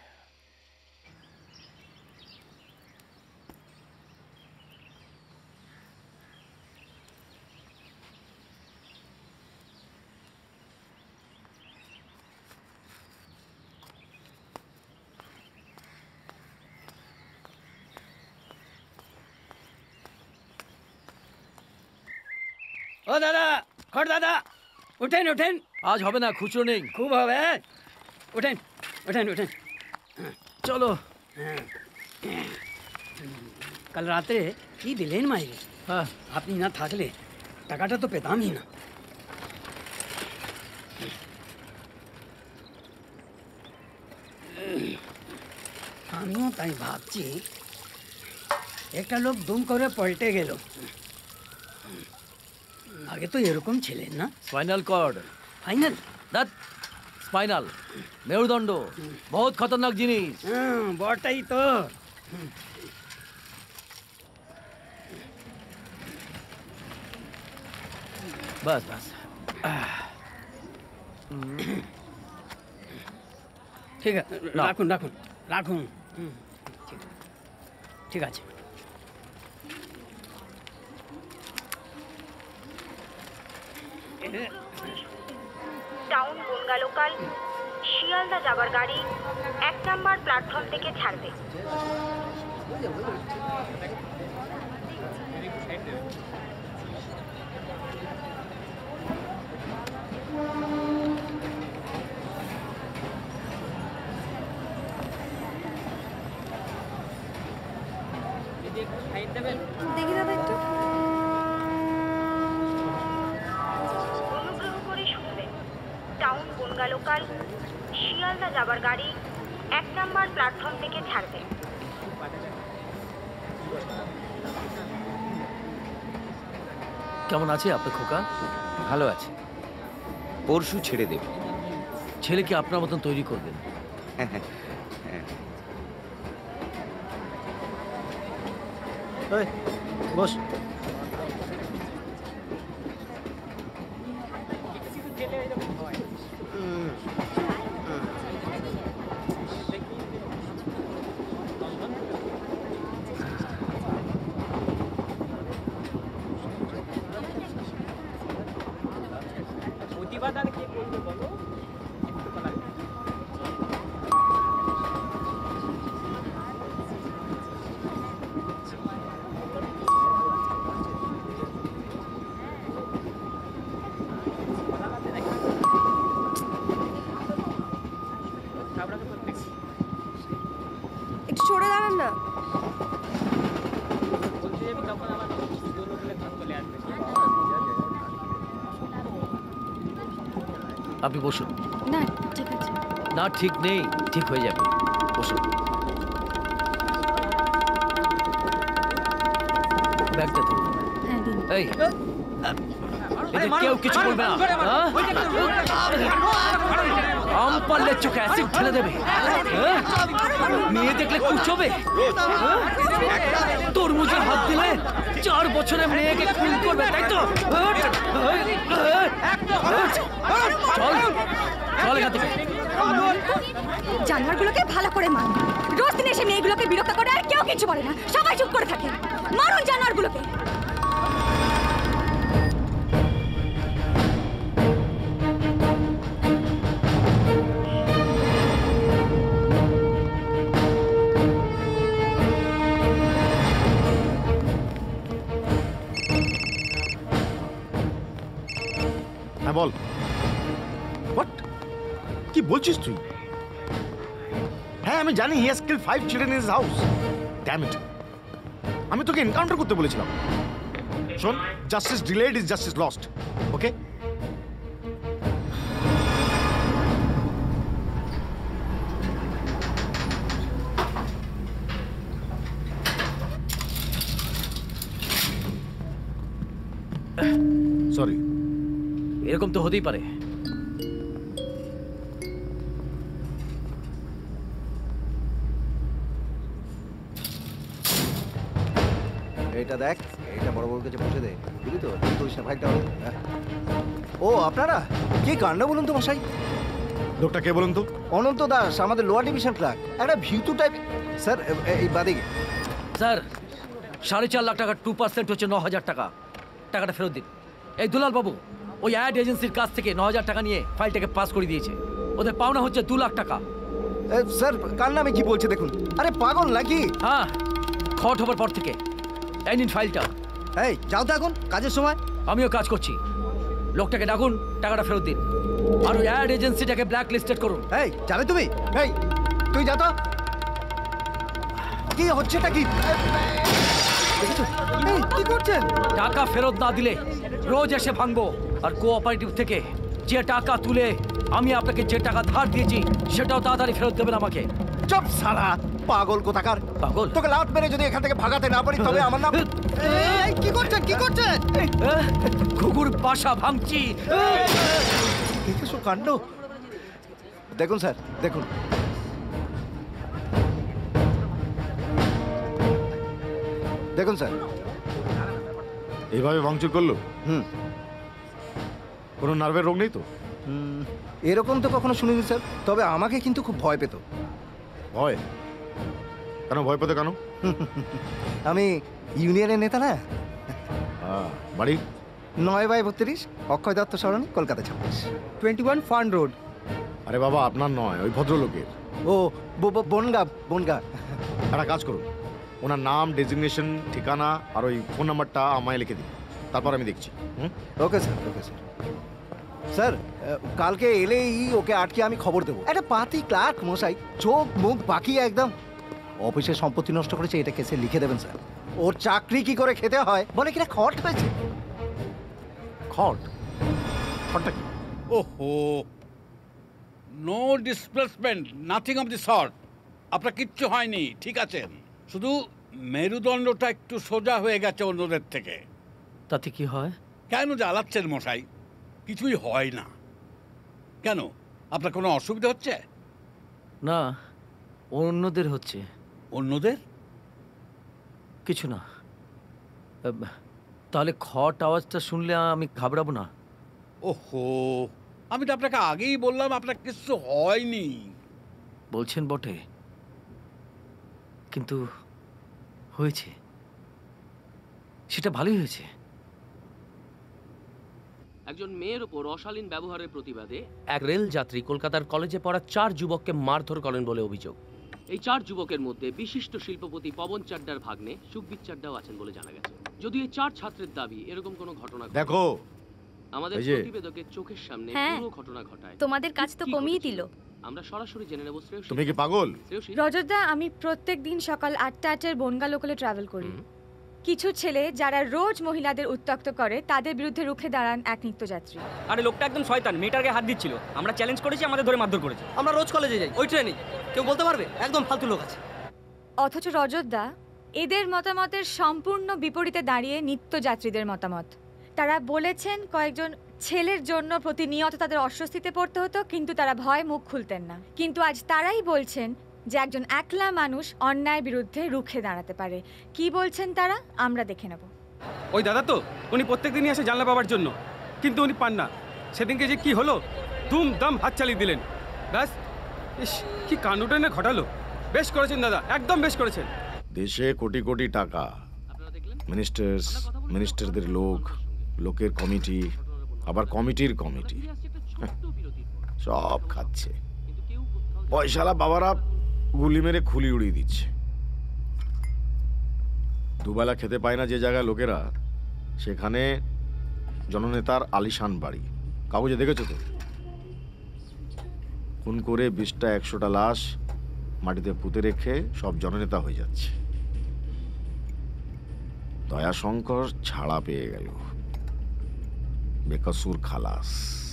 ও দাদা, খড় দাদা, উঠেন উঠেন। আজ হবে না, খুচরো নেই। খুব হবে, উঠেন উঠেন উঠেন। চলো। কাল রাত্রে কি দিলেন মাইরে? হ্যাঁ, আপনি না থাকলে টাকাটা তো পেতামই না। আমিও তাই ভাবছি, একটা লোক দুম করে পল্টে গেল। আগে তো এরকম ছিলেন না। Spinal cord. Final that spinal মেরুদণ্ড বহুত খতরনাক জিনিস। হ্যাঁ, বটাই তো। বাস বাস, ঠিক আছে, রাখুন রাখুন রাখুন। হুম, ঠিক আছে, ঠিক আছে। টাউন বনগা লোকাল শিয়ালদা যাবার গাড়ি এক নাম্বার প্ল্যাটফর্ম থেকে ছাড়বে। দেখি দাদা একটু। অনুগ্রহ করে শুনবেন, টাউন বনগা লোকাল শিয়ালদা যাবার গাড়ি এক নাম্বার প্ল্যাটফর্ম থেকে ছাড়বে। কেমন আছে আপনার খোকা? ভালো আছে, পরশু ছেড়ে দেব। ছেলেকে আপনার মতন তৈরি করবেন। বস। প্রতিবাদ আর কে করবে বলো? একটু সরে দাঁড়ান না। আপনি বসুন। না ঠিক আছে। না ঠিক নেই, ঠিক হয়ে যাবে, বসুন। ব্যাগটা তো এই এদের কেউ কিছু বলবে না। আম পারলে চোখে অ্যাসিড ঢেলে দেবে। মেয়ে দেখলে কুচবে। তরমুজে হাত দিলে চার বছরে মেয়েকে খুন করবে, তাই তো? চল চল এখান থেকে। জানোয়ারগুলোকে ভালো করে মারুন। রোজ দিন এসে মেয়েগুলোকে বিরক্ত করে আর কেউ কিছু বলে না, সবাই চুপ করে থাকে। মারুন জানোয়ারগুলোকে। হ্যাঁ বল। হোয়াট? কি বলছিস তুই? হ্যাঁ আমি জানি, he has killed five children in his house. Damn it. আমি তোকে এনকাউন্টার করতে বলেছিলাম। শোন, justice delayed is justice lost, okay? Sorry. এরকম তো হতেই পারে। এটা দেখ, এটা বড় বড় কাছে পৌঁছে দে, বুঝলি তো? তুই করিস না ভাইটা। ও আপনারা কি কাণ্ড বলুন তো মশাই? লোকটা কে বলুন তো? অনন্ত দাস, আমাদের লোয়ার ডিভিশন ক্লার্ক। একটা ভিউটু টাইপ। স্যার এই বাদিকে। স্যার, সাড়ে চার লাখ টাকা টু পার্সেন্ট হচ্ছে ন হাজার টাকা। টাকাটা ফেরত দিন। এই দুলাল বাবু ওই অ্যাড এজেন্সির কাছ থেকে ন হাজার টাকা নিয়ে ফাইলটাকে পাস করে দিয়েছে। ওদের পাওনা হচ্ছে দু লাখ টাকা। স্যার কার নামে কি বলছে দেখুন। আরে পাগল নাকি? হ্যাঁ, খট হবার পর থেকে। এই নিন ফাইলটা। এই যাও তো এখন, কাজের সময়। আমিও কাজ করছি। লোকটাকে ডাকুন, টাকাটা ফেরত দিন। আর ওই অ্যাড এজেন্সিটাকে ব্ল্যাক লিস্টেড করুন। এই যাবে তুমি? এই তুই যা তো। কি হচ্ছেটা কি? কি করছেন? টাকা ফেরত না দিলে রোজ এসে ভাঙবো। আর কোঅপারেটিভ থেকে যে টাকা তুলে আমি আপনাকে যে টাকা ধার দিয়েছি সেটাও তাড়াতাড়ি ফেরত দেবেন আমাকে। চুপ সালা পাগল কোথাকার। পাগল? তোকে লাত মেরে যদি এখান থেকে ভাগাতে না পারি তবে আমার নাম। এই কি করছেন কি করছেন? কুকুর বাসা ভাঙছি। দেখেছো কাণ্ড? দেখুন স্যার, দেখুন। দেখুন স্যার, এইভাবে ভাঙচুর করলো? হুম। কোনো নার্ভের রোগ নেই তো? এরকম তো কখনো শুনিনি স্যার, তবে আমাকে কিন্তু খুব ভয় পেত। ভয়? কেন ভয় পেতে কেন? আমি ইউনিয়নের নেতা না। বাড়ি? নয় বাই বত্রিশ, অক্ষয় দত্ত সরণি, কলকাতা ছাব্বিশ, টোয়েন্টি ওয়ান ফান্ড রোড। আরে বাবা, আপনার নয়, ওই ভদ্রলোকের। ও বনগা বনগা। একটা কাজ করুন, ওনার নাম, ডেজিগনেশন, ঠিকানা আর ওই ফোন নাম্বারটা আমায় লিখে দিন, তারপর আমি দেখছি। Hmm, okay sir, okay sir. Sir কালকে এলেই ওকে আটকে আমি খবর দেবো। একটা পাতি ক্লার্ক মশাই, চোখ মুখ বাকি একদম। অফিসের সম্পত্তি নষ্ট করেছে, এটা কেসে লিখে দেবেন স্যার। ওর চাকরি কি করে খেতে হয় বলে কিনা খট হয়েছে। খট? খটটা কি? ওহো, no displacement, nothing of the sort. আপনার কিচ্ছু হয়নি, ঠিক আছেন। শুধু মেরুদণ্ডটা একটু সোজা হয়ে গেছে অন্যদের থেকে। তাতে কি হয়? কেন জ্বালাচ্ছেন মশাই? কিছুই হয় না। কেন, আপনার কোনো অসুবিধা হচ্ছে? না, অন্যদের হচ্ছে। অন্যদের? কিছু না। তাহলে খট আওয়াজটা শুনলে আমি ঘাবড়াবো না? ওহো, আমি তো আপনাকে আগেই বললাম আপনার কিছু হয়নি। বলছেন বটে, কিন্তু হয়েছে। সেটা ভালোই হয়েছে। একজন মেয়ের ওপর অশালীন ব্যবহারের প্রতিবাদে এক রেল যাত্রী কলকাতার কলেজে পড়া চার যুবককে মারধর করেন বলে অভিযোগ। এই চার যুবকের মধ্যে বিশিষ্ট শিল্পপতি পবন চাড্ডার ভাগ্নে সুখবীর চাড্ডাও আছেন বলে জানা গেছে। যদিও এই চার ছাত্রের দাবি এরকম কোনো ঘটনা দেখো, আমাদের এই যে- প্রতিবেদকের চোখের সামনে হ্যাঁ, পুরো ঘটনা ঘটায়। তোমাদের কাজ তো কি কমিয়ে ঘটেছিল? দিল। আমরা সরাসরি জেনে নেব। শ্রেয়সী, তুমি কি পাগল? শ্রেয়সী, রজতদা, আমি প্রত্যেক দিন সকাল আটটা আটটার বনগা লোকালে ট্রাভেল করি। কিছু ছেলে যারা রোজ মহিলাদের উত্ত্যক্ত করে তাদের বিরুদ্ধে রুখে দাঁড়ান এক নিত্যযাত্রী। আরে লোকটা একদম শয়তান, মেয়েটাকে হাত দিচ্ছিল। আমরা চ্যালেঞ্জ করেছি, আমাদের ধরে মারধর করেছে। আমরা রোজ কলেজে যাই, ওই ট্রেনে। কেউ বলতে পারবে? একদম ফালতু লোক আছে। অথচ রজতদা, এদের মতামতের সম্পূর্ণ বিপরীতে দাঁড়িয়ে নিত্যযাত্রীদের মতামত। তারা বলেছেন কয়েকজন ছেলের জন্য প্রতিনিয়ত তাদের অস্বস্তিতে পড়তে হতো, কিন্তু তারা ভয় মুখ খুলতেন না। কিন্তু আজ তারাই বলছেন যে একজন একলা মানুষ অন্যায়ের বিরুদ্ধে রুখে দাঁড়াতে পারে। কি বলছেন তারা, আমরা দেখে নেব। ওই দাদা তো, উনি প্রত্যেক দিনই আসে জানলা পাবার জন্য, কিন্তু উনি পান না। সেদিনকে যে কি হলো, দুম দাম হাত চালিয়ে দিলেন। ব্যাস, ইস কি কাণ্ডটা না ঘটালো। বেশ করেছেন দাদা, একদম বেশ করেছেন। দেশে কোটি কোটি টাকা, মিনিস্টার্স, মিনিস্টারদের লোক, লোকের কমিটি, আবার কমিটির কমিটি, সব খাচ্ছে। পয়সালা বাবারা গুলি মেরে খুলি উড়িয়ে দিচ্ছে। দুবেলা খেতে পায় না যে জায়গায় লোকেরা, সেখানে জননেতার আলিশান বাড়ি। কাগজে দেখেছো তো? খুন করে বিশটা একশোটা লাশ মাটিতে পুঁতে রেখে সব জননেতা হয়ে যাচ্ছে। দয়াশঙ্কর ছাড়া পেয়ে গেল, বেকসুর খালাস।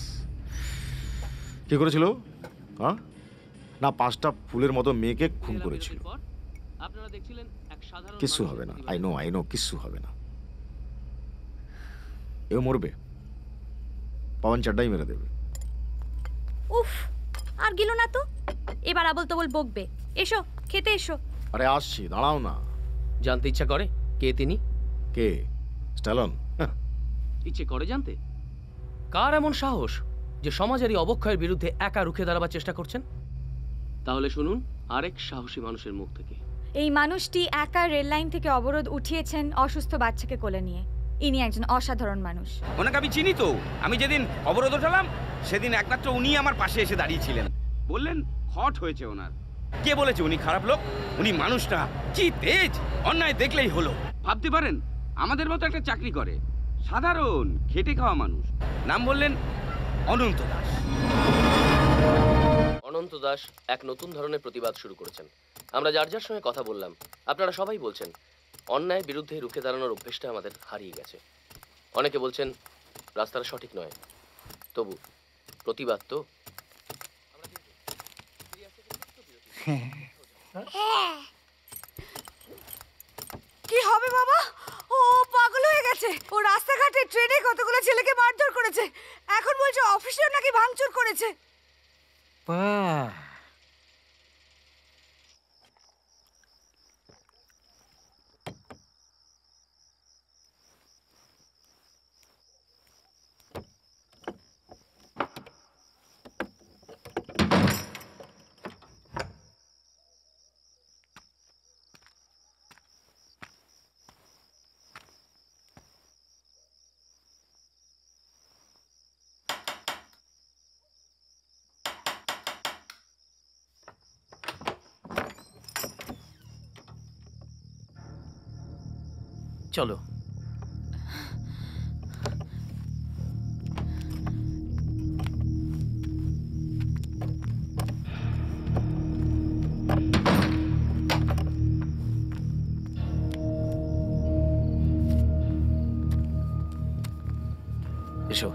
কি করেছিল? হ্যাঁ, না পাঁচটা ফুলের মতো মেয়েকে খুন করেছিল। আপনারা দেখছিলেন এক সাধারণ কিচ্ছু হবে না, আই নো আই নো কিচ্ছু হবে না। এও মরবে, পবন চাড্ডাই মেরে দেবে। উফ, আর গেল না তো, এবার আবল তবল বকবে। এসো খেতে এসো। আরে আসছি, দাঁড়াও না। জানতে ইচ্ছা করে কে তিনি? কে? স্ট্যালন? ইচ্ছে করে জানতে? কার এমন সাহস যে সমাজের এই অবক্ষয়ের বিরুদ্ধে একা রুখে দাঁড়াবার চেষ্টা করছেন? তাহলে শুনুন আরেক সাহসী মানুষের মুখ থেকে। এই মানুষটি একা রেল লাইন থেকে অবরোধ উঠিয়েছেন অসুস্থ বাচ্চাকে কোলে নিয়ে। ইনি একজন অসাধারণ মানুষ। ওনাকে আমি চিনি তো। আমি যেদিন অবরোধ ওঠালাম সেদিন একমাত্র উনি আমার পাশে এসে দাঁড়িয়েছিলেন। বললেন হট হয়েছে ওনার। কে বলেছে উনি খারাপ লোক? উনি মানুষটা কি তেজ, অন্যায় দেখলেই হলো। ভাবতে পারেন আমাদের মতো একটা চাকরি করে, সাধারণ খেটে খাওয়া মানুষ। নাম বললেন অনন্ত দাস। অনন্ত দাস এক নতুন ধরনের প্রতিবাদ শুরু করেছেন। আমরা যার যার সঙ্গে কথা বললাম, আপনারা সবাই বলছেন অন্যায়ের বিরুদ্ধে রুখে দাঁড়ানোর অভ্যেসটা আমাদের হারিয়ে গেছে। অনেকে বলছেন রাস্তাটা সঠিক নয়, তবু প্রতিবাদ তো। কি হবে বাবা? ও পাগল হয়ে গেছে। ও রাস্তাঘাটে ট্রেনে কতগুলো ছেলেকে মারধর করেছে, এখন বলছে অফিসেও নাকি ভাঙচুর করেছে। চলো। এসো।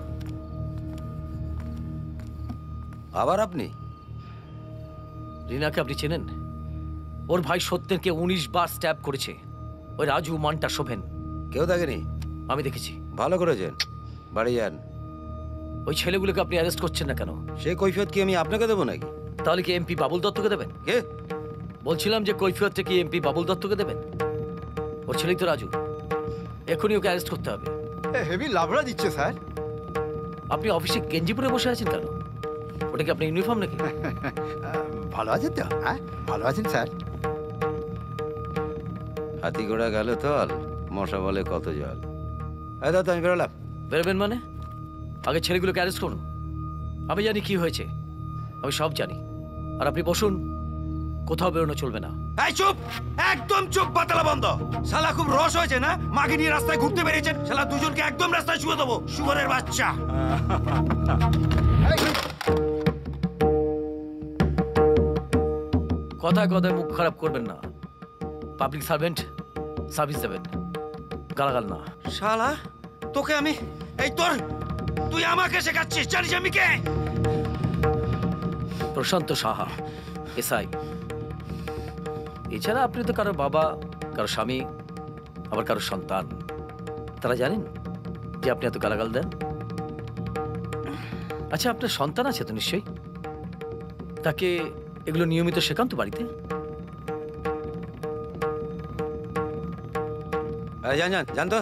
আবার আপনি? রিনাকে আপনি চেনেন? ওর ভাই সত্যেরকে উনিশ বার স্ট্যাব করেছে ওই রাজু মানটা শোভেন। কেউ দেখেনি? আমি দেখেছি। ভালো করেছেন, বাড়ি যান। ওই ছেলেগুলোকে আপনি অ্যারেস্ট করছেন না কেন? সে কৈফিয়ত কি আমি আপনাকে দেবো নাকি? তাহলে কি এমপি বাবুল দত্তকে দেবেন? কে? বলছিলাম যে কৈফিয়তটা কি এমপি বাবুল দত্তকে দেবেন? ওর ছেলেই তো রাজু, এখনই ওকে অ্যারেস্ট করতে হবে। হেভি লাভরা দিচ্ছে স্যার। আপনি অফিসে গেঞ্জি পরে বসে আছেন কেন? ওটা কি আপনার ইউনিফর্ম নাকি? ভালো আছেন তো? হ্যাঁ ভালো আছেন স্যার। হাতি ঘোড়া গেল তল, মশা বলে কত জল। এই দাদা আমি বেরোলাম। বেরোবেন মানে? আগে ছেলেগুলোকে অ্যারেস্ট করুন। আমি জানি কি হয়েছে, আমি সব জানি। আর আপনি বসুন, কোথাও বেরোনো চলবে না। এই চুপ, একদম চুপ, বাতালা বন্ধ। শালা খুব রস হয়েছে না? মাকে নিয়ে রাস্তায় ঘুরতে বেরিয়েছেন। শালা দুজনকে একদম রাস্তায় শুয়ে দেবো, শুয়োরের বাচ্চা। কথায় কথায় মুখ খারাপ করবেন না। পাবলিক সার্ভেন্ট, সার্ভিস দেবেন, গালাগাল না। শালা তোকে আমি, এই তোর, তুই আমাকে শেখাচ্ছিস? জানিস আমি কে? প্রশান্ত সাহা, এসআই। এছাড়া আপনি তো কারো বাবা, কারো স্বামী, আবার কারো সন্তান। তারা জানেন যে আপনি এত গালাগাল দেন? আচ্ছা, আপনার সন্তান আছে তো নিশ্চয়ই? তাকে এগুলো নিয়মিত শেখান তো বাড়িতে? জান জান জান তো।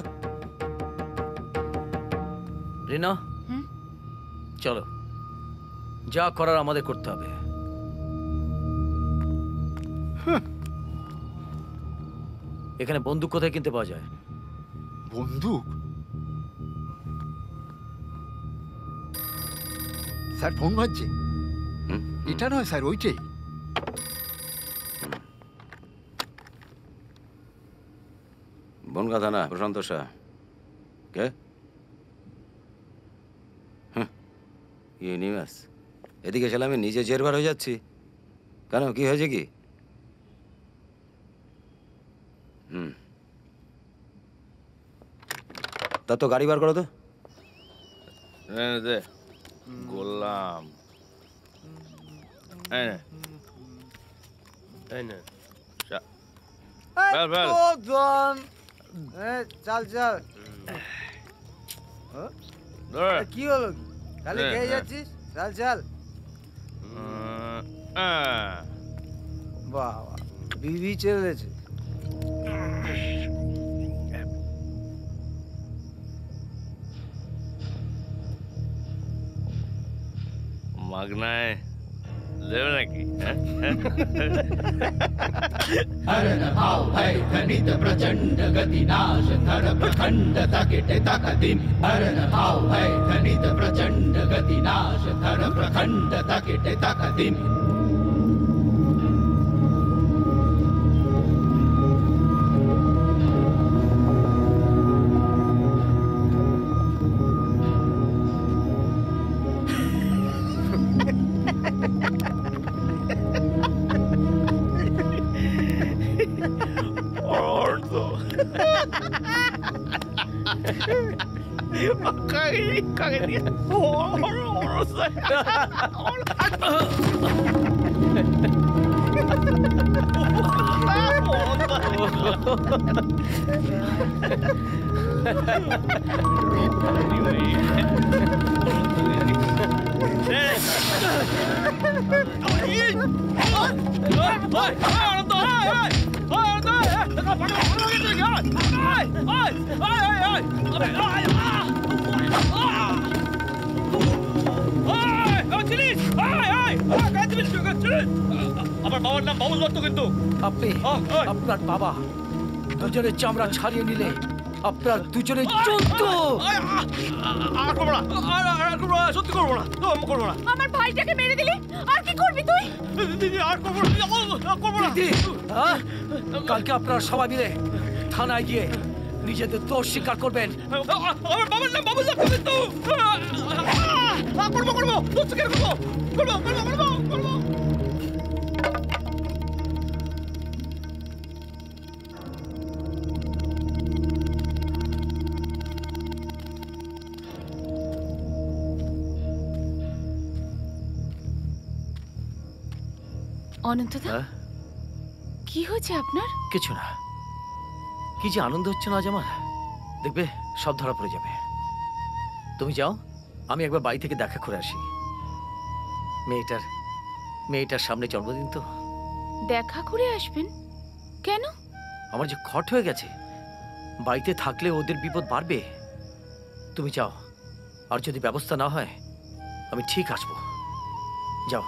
রিনা, চলো, যা করার আমাদের করতে হবে। এখানে বন্দুক কোথায় কিনতে পাওয়া যায়? বন্দুক? স্যার ফোন বাজছে। এটা নয় স্যার, ওইটাই। বনগা থানা, প্রশান্ত শাহ। কে? ইউনিভার্স। এদিকে ছেলে আমি নিজে জেরবার হয়ে যাচ্ছি। কেন, কি হয়েছে কি? হুম তা তো গাড়ি বার করো তো। দে গোলাম এই নে এই নে বেল বেল জন চাল চাল ধর কি হলো খালি হ্যাঁ, খেয়ে হ্যাঁ। যাচ্ছিস চাল চাল বাহ বাহ বিবি চলেছে মাগনায় দেবে নাকি हरण भाव भय धनित प्रचंड गति नाश धर प्रखंड तकिट तकदिम हरण भाव भय धनित प्रचंड गति नाश धर प्रखंड तकिट तकदिम আমার বাবার নাম বাবুল দত্ত কিন্তু আপনি আপনার বাবা দুজনের চামড়া ছাড়িয়ে নিলে আপনার দুজনের জন্তু আর করবো না আর করবো না সত্যি করবো না করবো না আমার ভাইটাকে মেরে দিলি আর কি করবি তুই দিদি আর করবো না করবো না কালকে আপনারা সবাই মিলে থানায় গিয়ে নিজেদের দোষ স্বীকার করবেন। আমার বাবার নাম বাবুল দত্ত কিন্তু করবো করবো দোষ স্বীকার করবো করবো করবো করবো করবো অনন্তদা কি হয়েছে আপনার? কিছু না। কি যে আনন্দ হচ্ছে না আজ আমার, দেখবে সব ধরা পড়ে যাবে। তুমি যাও, আমি একবার বাড়ি থেকে দেখা করে আসি। মেয়েটার মেয়েটার সামনে জন্মদিন তো। দেখা করে আসবেন কেন? আমার যে খট হয়ে গেছে, বাড়িতে থাকলে ওদের বিপদ বাড়বে। তুমি যাও, আর যদি ব্যবস্থা না হয় আমি ঠিক আসবো। যাও।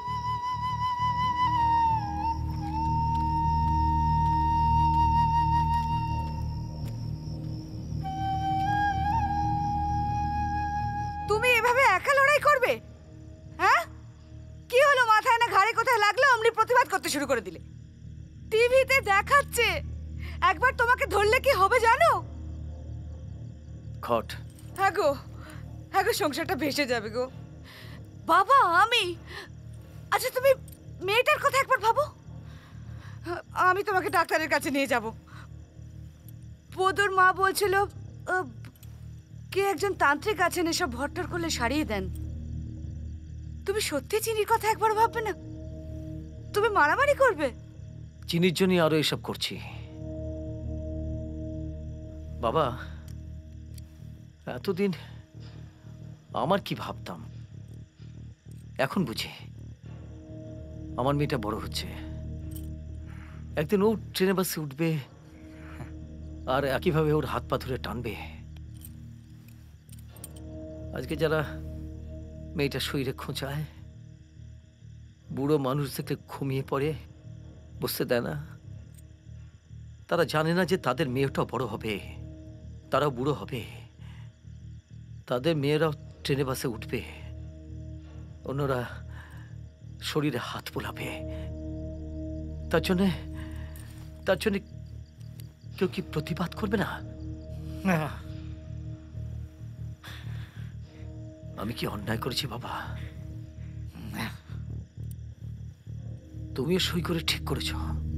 তুমি এভাবে একা লড়াই করবে? হ্যাঁ, কি হলো? মাথায় না ঘাড়ে কোথায় লাগলো অমনি প্রতিবাদ করতে শুরু করে দিলে? টিভিতে দেখাচ্ছে, একবার তোমাকে ধরলে কি হবে জানো? খট। হ্যাঁ গো, হ্যাঁ গো, সংসারটা ভেসে যাবে গো। বাবা আমি, আচ্ছা তুমি মেয়েটার কথা একবার ভাবো। আমি তোমাকে ডাক্তারের কাছে নিয়ে যাব। পদুর মা বলছিল আহ, কে একজন তান্ত্রিক আছেন এসব ভট্টর করলে সারিয়ে দেন। তুমি সত্যি চিনির কথা একবার ভাববে না? তুমি মারামারি করবে? চিনির জন্য আরো এসব করছি। বাবা, এতদিন আমার কি ভাবতাম, এখন বুঝি আমার মেয়েটা বড় হচ্ছে। একদিন ও ট্রেনে বাসে উঠবে আর একইভাবে ওর হাত পা ধরে টানবে। আজকে যারা মেয়েটা শরীরে খোঁচায়, বুড়ো মানুষ দেখলে ঘুমিয়ে পড়ে, বুঝতে দেয় না, তারা জানে না যে তাদের মেয়েটাও বড় হবে, তারাও বুড়ো হবে, তাদের মেয়েরাও ট্রেনে বাসে উঠবে, অন্যরা শরীরে হাত বোলাবে। তার জন্যে তার জন্যে কেউ কি প্রতিবাদ করবে না? আমি কি অন্যায় করেছি বাবা? তুমিও সই করে ঠিক করেছ।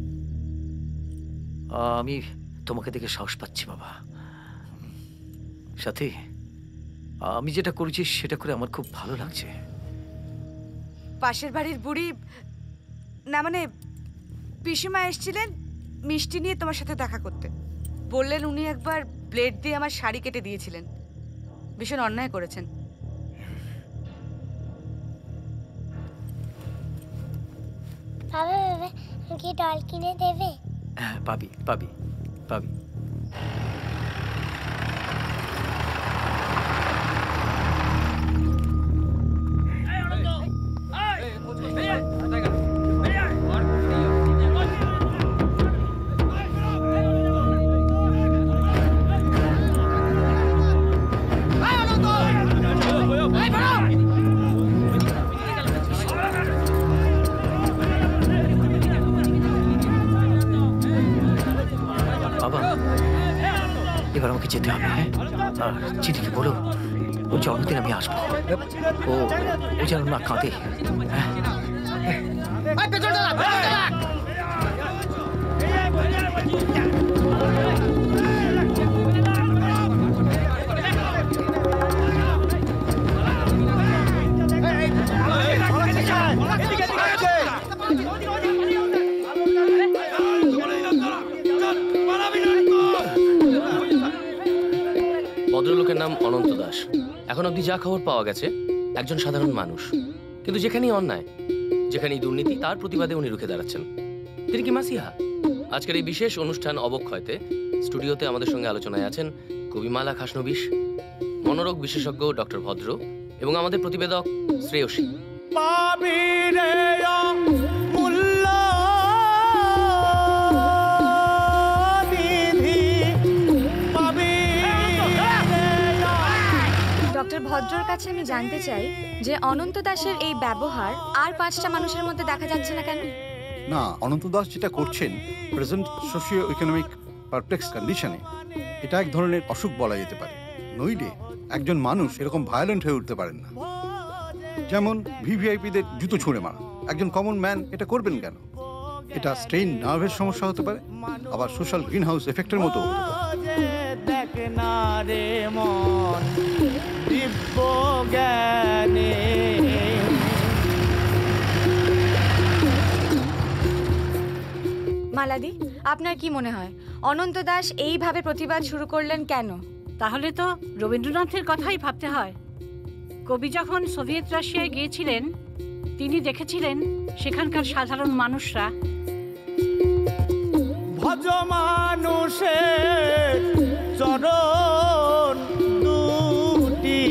আমি তোমাকে দেখে সাহস পাচ্ছি বাবা, সাথী, আমি যেটা করেছি সেটা করে আমার খুব ভালো লাগছে। পাশের বাড়ির বুড়ি, না মানে পিসিমা এসেছিলেন মিষ্টি নিয়ে তোমার সাথে দেখা করতে। বললেন উনি একবার ব্লেড দিয়ে আমার শাড়ি কেটে দিয়েছিলেন। ভীষণ অন্যায় করেছেন। বাবা বাবা কি ডল কিনে দেবে? হ্যাঁ, পাবি পাবি পাবি। এবার আমাকে যেতে হবে। হ্যাঁ, আর চিঠিকে বলো ওর জন্মদিন আমি আসবো। ও ও যেন না কাঁদে। ভদ্রলোকের নাম অনন্ত দাস। এখন অবধি যা খবর পাওয়া গেছে, একজন সাধারণ মানুষ, কিন্তু যেখানেই অন্যায়, যেখানেই দুর্নীতি, তার প্রতিবাদে উনি রুখে দাঁড়াচ্ছেন। তিনি কি মাসিহা? আজকের এই বিশেষ অনুষ্ঠান অবক্ষয়তে স্টুডিওতে আমাদের সঙ্গে আলোচনায় আছেন কবি মালা খাসনবিশ, মনোরোগ বিশেষজ্ঞ ডক্টর ভদ্র এবং আমাদের প্রতিবেদক শ্রেয়সী। ডক্টর ভদ্রর কাছে আমি জানতে চাই যে অনন্ত দাসের এই ব্যবহার আর পাঁচটা মানুষের মধ্যে দেখা যাচ্ছে না কেন? না, অনন্ত দাস যেটা করছেন প্রেজেন্ট সোশিও ইকোনমিক পারপ্লেক্স কন্ডিশনে এটা এক ধরনের অসুখ বলা যেতে পারে। নইলে একজন মানুষ এরকম ভায়োলেন্ট হয়ে উঠতে পারেন না। যেমন ভিভিআইপিদের জুতো ছুঁড়ে মারা, একজন কমন ম্যান এটা করবেন কেন? এটা স্ট্রেইন নার্ভের সমস্যা হতে পারে, আবার সোশ্যাল গ্রিন হাউস এফেক্টের মতো হতে পারে। মালাদি, আপনার কি মনে হয় অনন্ত দাস এইভাবে প্রতিবাদ শুরু করলেন কেন? তাহলে তো রবীন্দ্রনাথের কথাই ভাবতে হয়। কবি যখন সোভিয়েত রাশিয়ায় গিয়েছিলেন, তিনি দেখেছিলেন সেখানকার সাধারণ মানুষরা ভজ মানুষের চরণ দুটি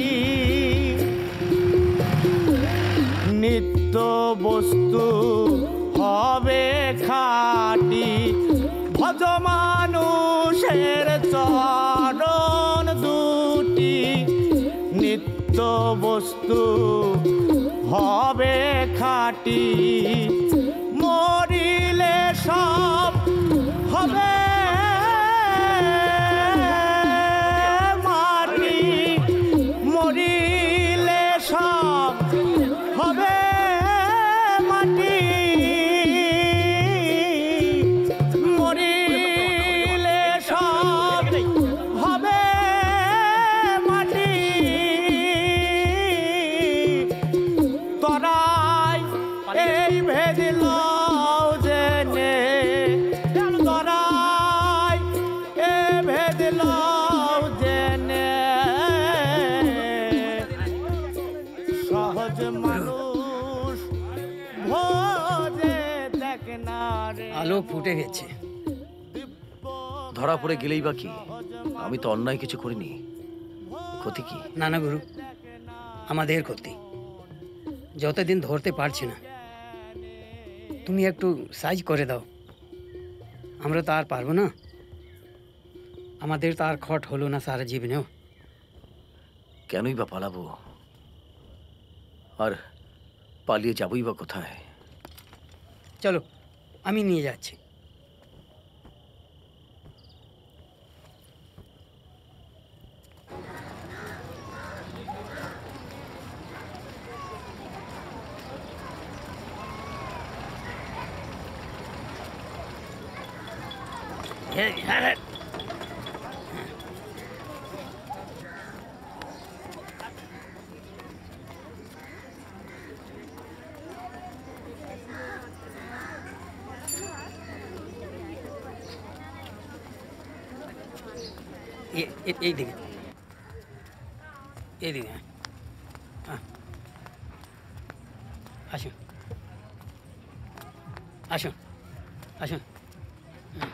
নিত্য বস্তু হবে খাটি। ভজ মানুষের চরণ দুটি নিত্য বস্তু হবে খাটি। মরিলে সব হবে মাটি, মরিলে সব হবে মাটি, মরিলে সব হবে মাটি। তরাই এই ভেদিল জেনে, তরাই এ ভেদিল জেনে সহজ মানুষ ভোজে দেখ না রে। আলো ফুটে গেছে। ধরা পড়ে গেলেই বা কি? আমি তো অন্যায় কিছু করিনি। ক্ষতি কি? না না গুরু, আমাদের ক্ষতি। যতদিন ধরতে পারছি না, তুমি একটু সাইজ করে দাও। আমরা তো আর পারবো না, আমাদের তো আর খট হলো না সারা জীবনেও। কেনই বা পালাবো? আর পালিয়ে যাবই বা কোথায়? চলো, আমি নিয়ে যাচ্ছি। এ- এ- এই দিকে এই দিকে হ্যাঁ আসুন আসুন আসুন হুম।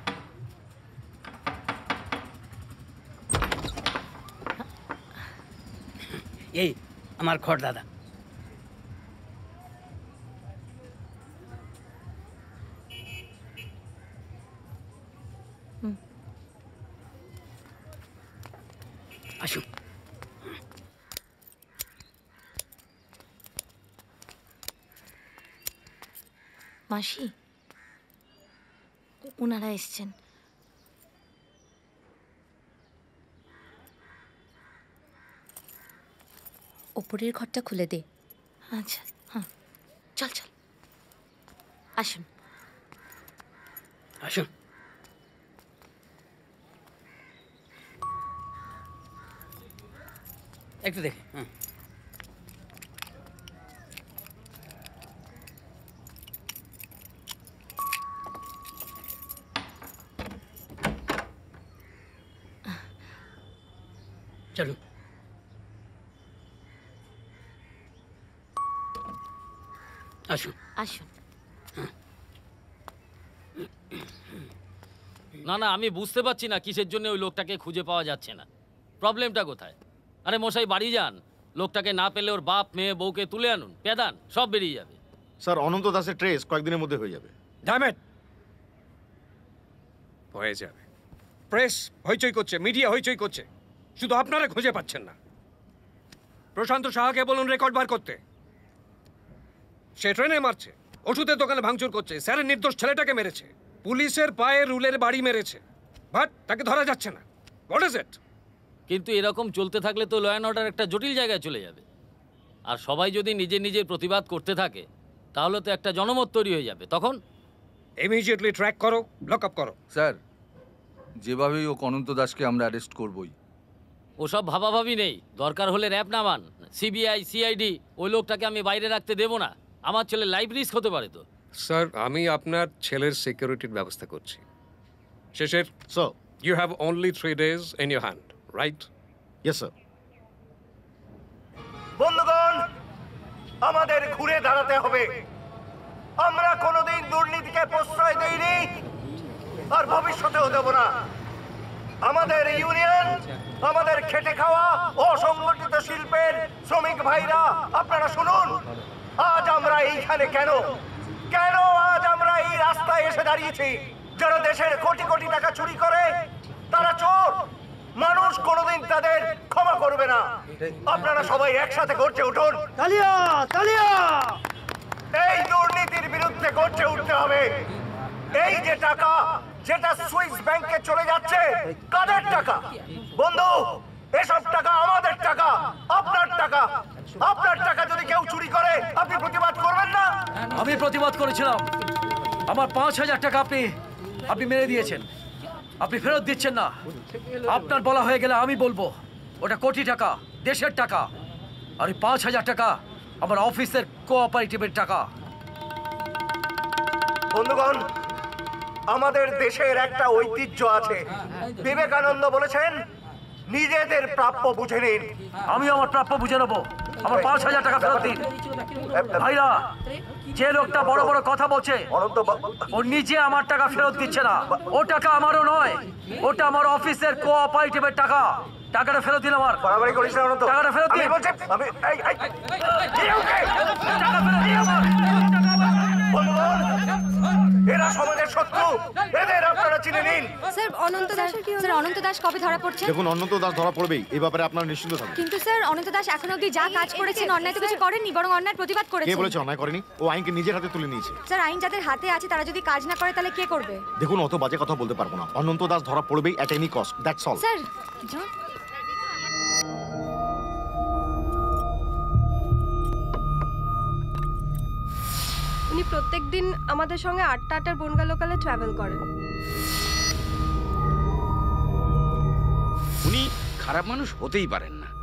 এই আমার খড় দাদা আসুন মাসি ওনারা এসছেন। ওপরের ঘরটা খুলে দে। আচ্ছা হ্যাঁ চল চল আসুন আসুন একটু দেখে হুম চলুন আসুন আসুন না না আমি বুঝতে পারছি না কিসের জন্য ওই লোকটাকে খুঁজে পাওয়া যাচ্ছে না। প্রবলেমটা কোথায়? আরে মশাই বাড়ি যান, লোকটাকে না পেলে ওর বাপ মেয়ে বউকে তুলে আনুন, পেদান সব বেরিয়ে যাবে। স্যার অনন্ত দাসের ট্রেস কয়েকদিনের মধ্যে হয়ে যাবে। ড্যামেট হয়ে যাবে। প্রেস হইচই করছে, মিডিয়া হইচই করছে, শুধু আপনারা খুঁজে পাচ্ছেন না। প্রশান্ত সাহাকে বলুন রেকর্ড বার করতে। সে ট্রেনে মারছে, ওষুধের দোকানে ভাঙচুর করছে, স্যারের নির্দোষ ছেলেটাকে মেরেছে, পুলিশের পায়ে রুলের বাড়ি মেরেছে, বাট তাকে ধরা যাচ্ছে না। What is it? কিন্তু এরকম চলতে থাকলে তো ল অ্যান্ড অর্ডার একটা জটিল জায়গায় চলে যাবে। আর সবাই যদি নিজে নিজের প্রতিবাদ করতে থাকে তাহলে তো একটা জনমত তৈরি হয়ে যাবে। তখন ইমিডিয়েটলি ট্র্যাক করো, লক আপ করো। স্যার যেভাবেই ও অনন্ত দাসকে আমরা অ্যারেস্ট করবই। ওসব ভাবাভাবি নেই, দরকার হলে র্যাব নামান, সিবিআই সিআইডি, ওই লোকটাকে আমি বাইরে রাখতে দেবো না। আমার ছেলে লাইফ রিস্ক হতে পারে তো। স্যার আমি আপনার ছেলের সিকিউরিটির ব্যবস্থা করছি। শেষের sir you have only three days in your hand, right? Yes sir. বন্ধুগণ, আমাদের ঘুরে দাঁড়াতে হবে। আমরা কোনোদিন দুর্নীতিকে প্রশ্রয় দেইনি আর ভবিষ্যতেও দেব না। আমাদের ইউনিয়ন, আমাদের খেটে খাওয়া অসংগঠিত শিল্পের শ্রমিক ভাইরা, আপনারা শুনুন, আজ আমরা এইখানে কেন কেন আজ আমরা এই রাস্তায় এসে দাঁড়িয়েছি? যারা দেশের কোটি কোটি টাকা চুরি করে তারা চোর। মানুষ কোনোদিন তাদের ক্ষমা করবে না। আপনারা সবাই একসাথে গর্জে উঠুন। তালিয়া তালিয়া! এই দুর্নীতির বিরুদ্ধে গর্জে উঠতে হবে। এই যে টাকা যেটা সুইস ব্যাংকে চলে যাচ্ছে, কাদের টাকা? বন্ধু, এসব টাকা আমাদের টাকা, আপনার টাকা। আপনার টাকা যদি কেউ চুরি করে আপনি প্রতিবাদ করবেন না? আমি প্রতিবাদ করেছিলাম। আমার পাঁচ হাজার টাকা আপনি আপনি মেরে দিয়েছেন, আপনি ফেরত দিচ্ছেন না। আপনার বলা হয়ে গেলে আমি বলবো ওটা কোটি টাকা, দেশের টাকা। আর ওই পাঁচ হাজার টাকা আমার অফিসের কোঅপারেটিভের টাকা। বন্ধুগণ, আমাদের দেশের একটা ঐতিহ্য আছে। বিবেকানন্দ বলেছেন, নিজেদের প্রাপ্য বুঝে নিন। আমি আমার প্রাপ্য বুঝে নেবো। আমার পাঁচ হাজার টাকা ফেরত দিন। ভাইরা, যে লোকটা বড় বড় কথা বলছে ও নিজে আমার টাকা ফেরত দিচ্ছে না। ও টাকা আমারও নয়, ওটা আমার অফিসের কোঅপারেটিভের টাকা। টাকাটা ফেরত দিন আমার। বাড়াবাড়ি করিস না অনন্ত। টাকাটা ফেরত দিন। আমি বলছি, আমি এই এই এই ওকে। টাকা ফেরত দিন আমার। বন্ধুগণ, এরা সমাজের শত্রু, এদের আপনারা চিনে নিন। স্যার অনন্ত দাস স্যার অনন্ত দাস কবে ধরা পড়ছে? দেখুন অনন্ত দাস ধরা পড়বেই, এই ব্যাপারে আপনারা নিশ্চিন্ত থাকুন। কিন্তু স্যার অনন্ত দাস এখনো অবধি যা কাজ করেছেন অন্যায় তো কিছু করেননি, বরং অন্যায় প্রতিবাদ কে করেছেন। বলেছে অন্যায় করেনি? ও আইনকে নিজের হাতে তুলে নিয়েছে। স্যার আইন যাদের হাতে আছে তারা যদি কাজ না করে তাহলে কে করবে? দেখুন অত বাজে কথা বলতে পারবো না। অনন্ত দাস ধরা পড়বেই at any cost, that's all. Sir জন উনি প্রত্যেকদিন আমাদের সঙ্গে আটটা আটটার বনগা লোকালে ট্রাভেল করেন। উনি খারাপ মানুষ হতেই পারেন না।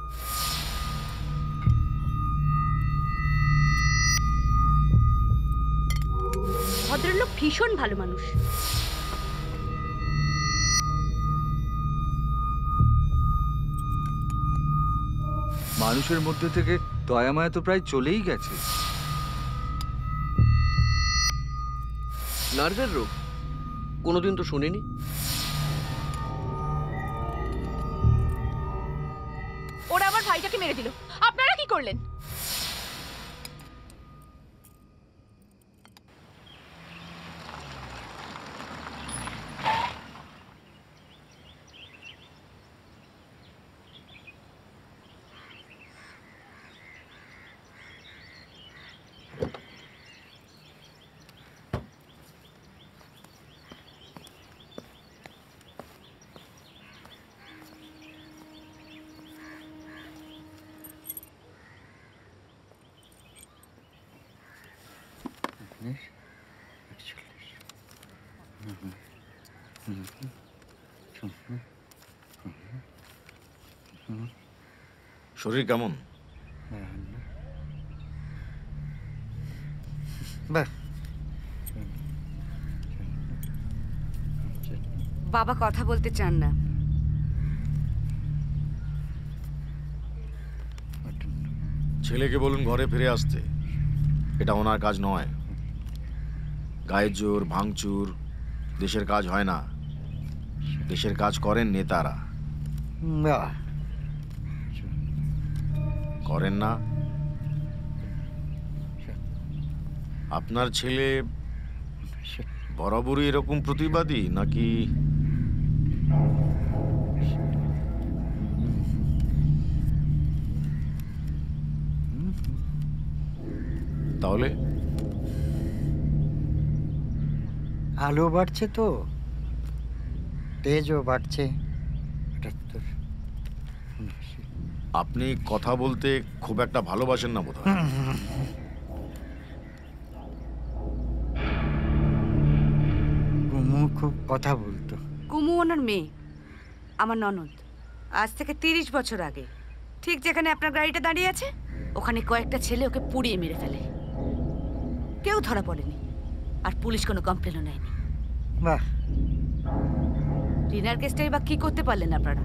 ভদ্রলোক ভীষণ ভালো মানুষ। মানুষের মধ্যে থেকে দয়া মায়া তো প্রায় চলেই গেছে। নার্ভের রোগ কোনোদিন তো শুনিনি। ওরা আমার ভাইটাকে মেরে দিল, আপনারা কি করলেন? শরীর কেমন? বাবা কথা বলতে চান না। ছেলেকে বলুন ঘরে ফিরে আসতে, এটা ওনার কাজ নয়। গায়ের জোর ভাঙচুর দেশের কাজ হয় না, দেশের কাজ করেন নেতারা। করেন না? আপনার ছেলে বরাবরই এরকম প্রতিবাদী নাকি তাহলে? আলো বাড়ছে তো, তেজও বাড়ছে। আপনি কথা বলতে খুব একটা ভালোবাসেন না বোধহয়। কুমু খুব কথা বলতো। কুমু ওনার মেয়ে, আমার ননদ। আজ থেকে তিরিশ বছর আগে ঠিক যেখানে আপনার গাড়িটা দাঁড়িয়ে আছে, ওখানে কয়েকটা ছেলে ওকে পুড়িয়ে মেরে ফেলে। কেউ ধরা পড়েনি, আর পুলিশ কোনো কমপ্লেনও নেয়নি। বাহ, রিনার কেসটাই বা কি করতে পারলেন আপনারা?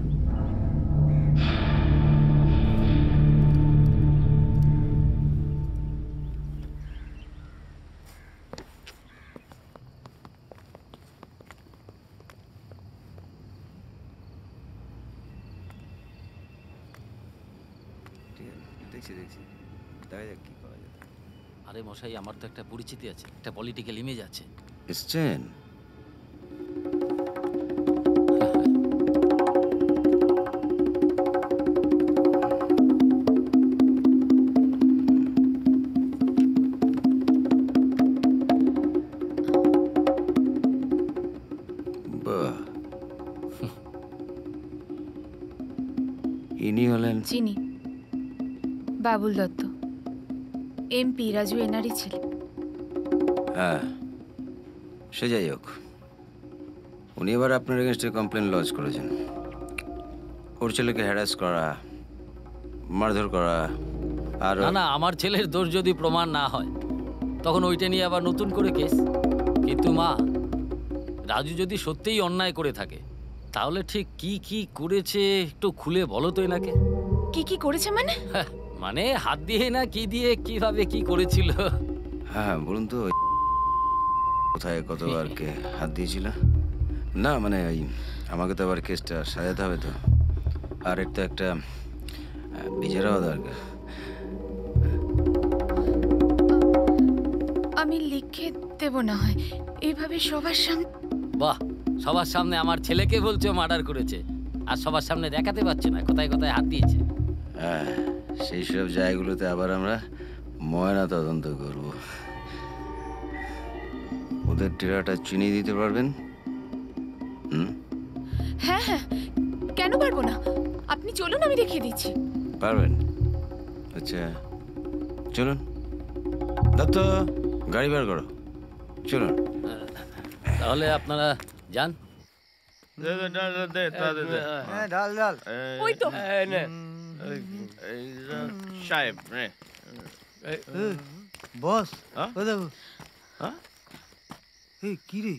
দেখছি দেখছি দেখা যাক কি করা যায়। আরে মশাই, আমার তো একটা পরিচিতি আছে, একটা পলিটিক্যাল ইমেজ আছে। এসছেন? বাহ, ইনি হলেন? চিনি, বাবুল দত্ত, এমপি রাজু এনারই ছেলে। হ্যাঁ, সে যাই হোক, উনি এবার আপনার এগেনস্টে কমপ্লেন লজ করেছেন। ওর ছেলেকে হ্যারাস করা, মারধর করা। আর না না, আমার ছেলের দোষ যদি প্রমাণ না হয় তখন ওইটা নিয়ে আবার নতুন করে কেস। কিন্তু মা, রাজু যদি সত্যিই অন্যায় করে থাকে তাহলে ঠিক কি কি করেছে একটু খুলে বলো তো এনাকে। কি কি করেছে মানে? মানে হাত দিয়ে না কি দিয়ে কিভাবে কি করেছিল? হ্যাঁ বলুন তো, কোথায় কতবার কে হাত দিয়েছিল? না মানে ওই আমাকে তো আবার কেসটা সাজাতে হবে তো, আর একটা একটা বিচারও দরকার। আমি লিখে দেব না হয়, এইভাবে সবার সামনে? বাহ, সবার সামনে আমার ছেলেকে বলছে মার্ডার করেছে, আর সবার সামনে দেখাতে পারছে না কোথায় কোথায় হাত দিয়েছে। হ্যাঁ, সেই সব জায়গাগুলোতে আবার আমরা ময়না তদন্ত করব। ওদের টেরাটা চিনি দিতে পারবেন? হুম, হ্যাঁ হ্যাঁ, কেন পারবো না? আপনি চলুন, আমি দেখিয়ে দিচ্ছি। পারবেন? আচ্ছা চলুন। দত্ত, গাড়ি বের করো, চলুন। তাহলে আপনারা যান। হ্যাঁ, ডাল ডাল। ওই তো। সাহেব বস, ও দেখো। এই কি রে?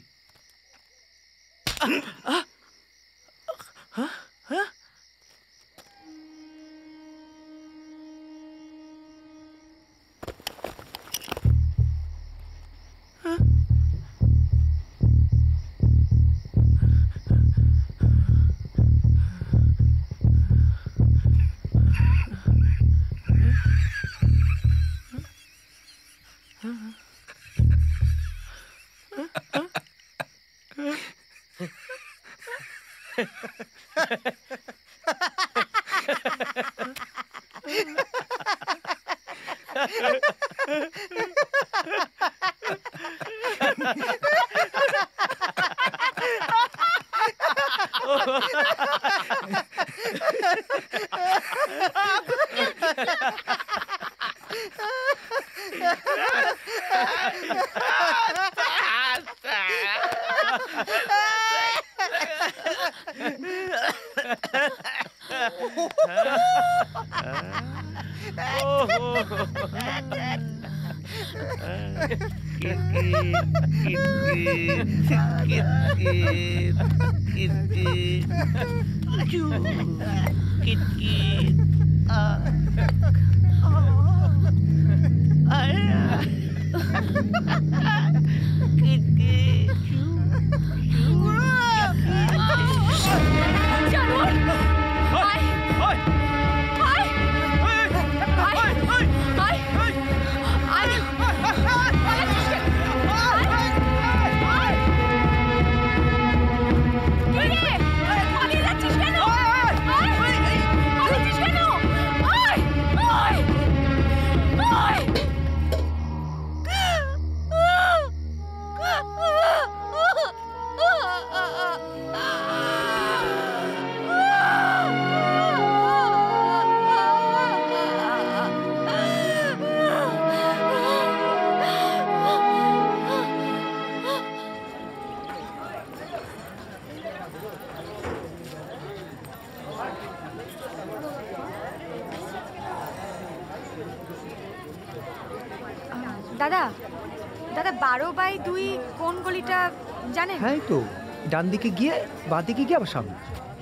দাদা দাদা বারো বাই দুই কোন গলিটা জানেন? হ্যাঁ তো ডান দিকে গিয়ে বাঁ দিকে গিয়ে আবার সামনে।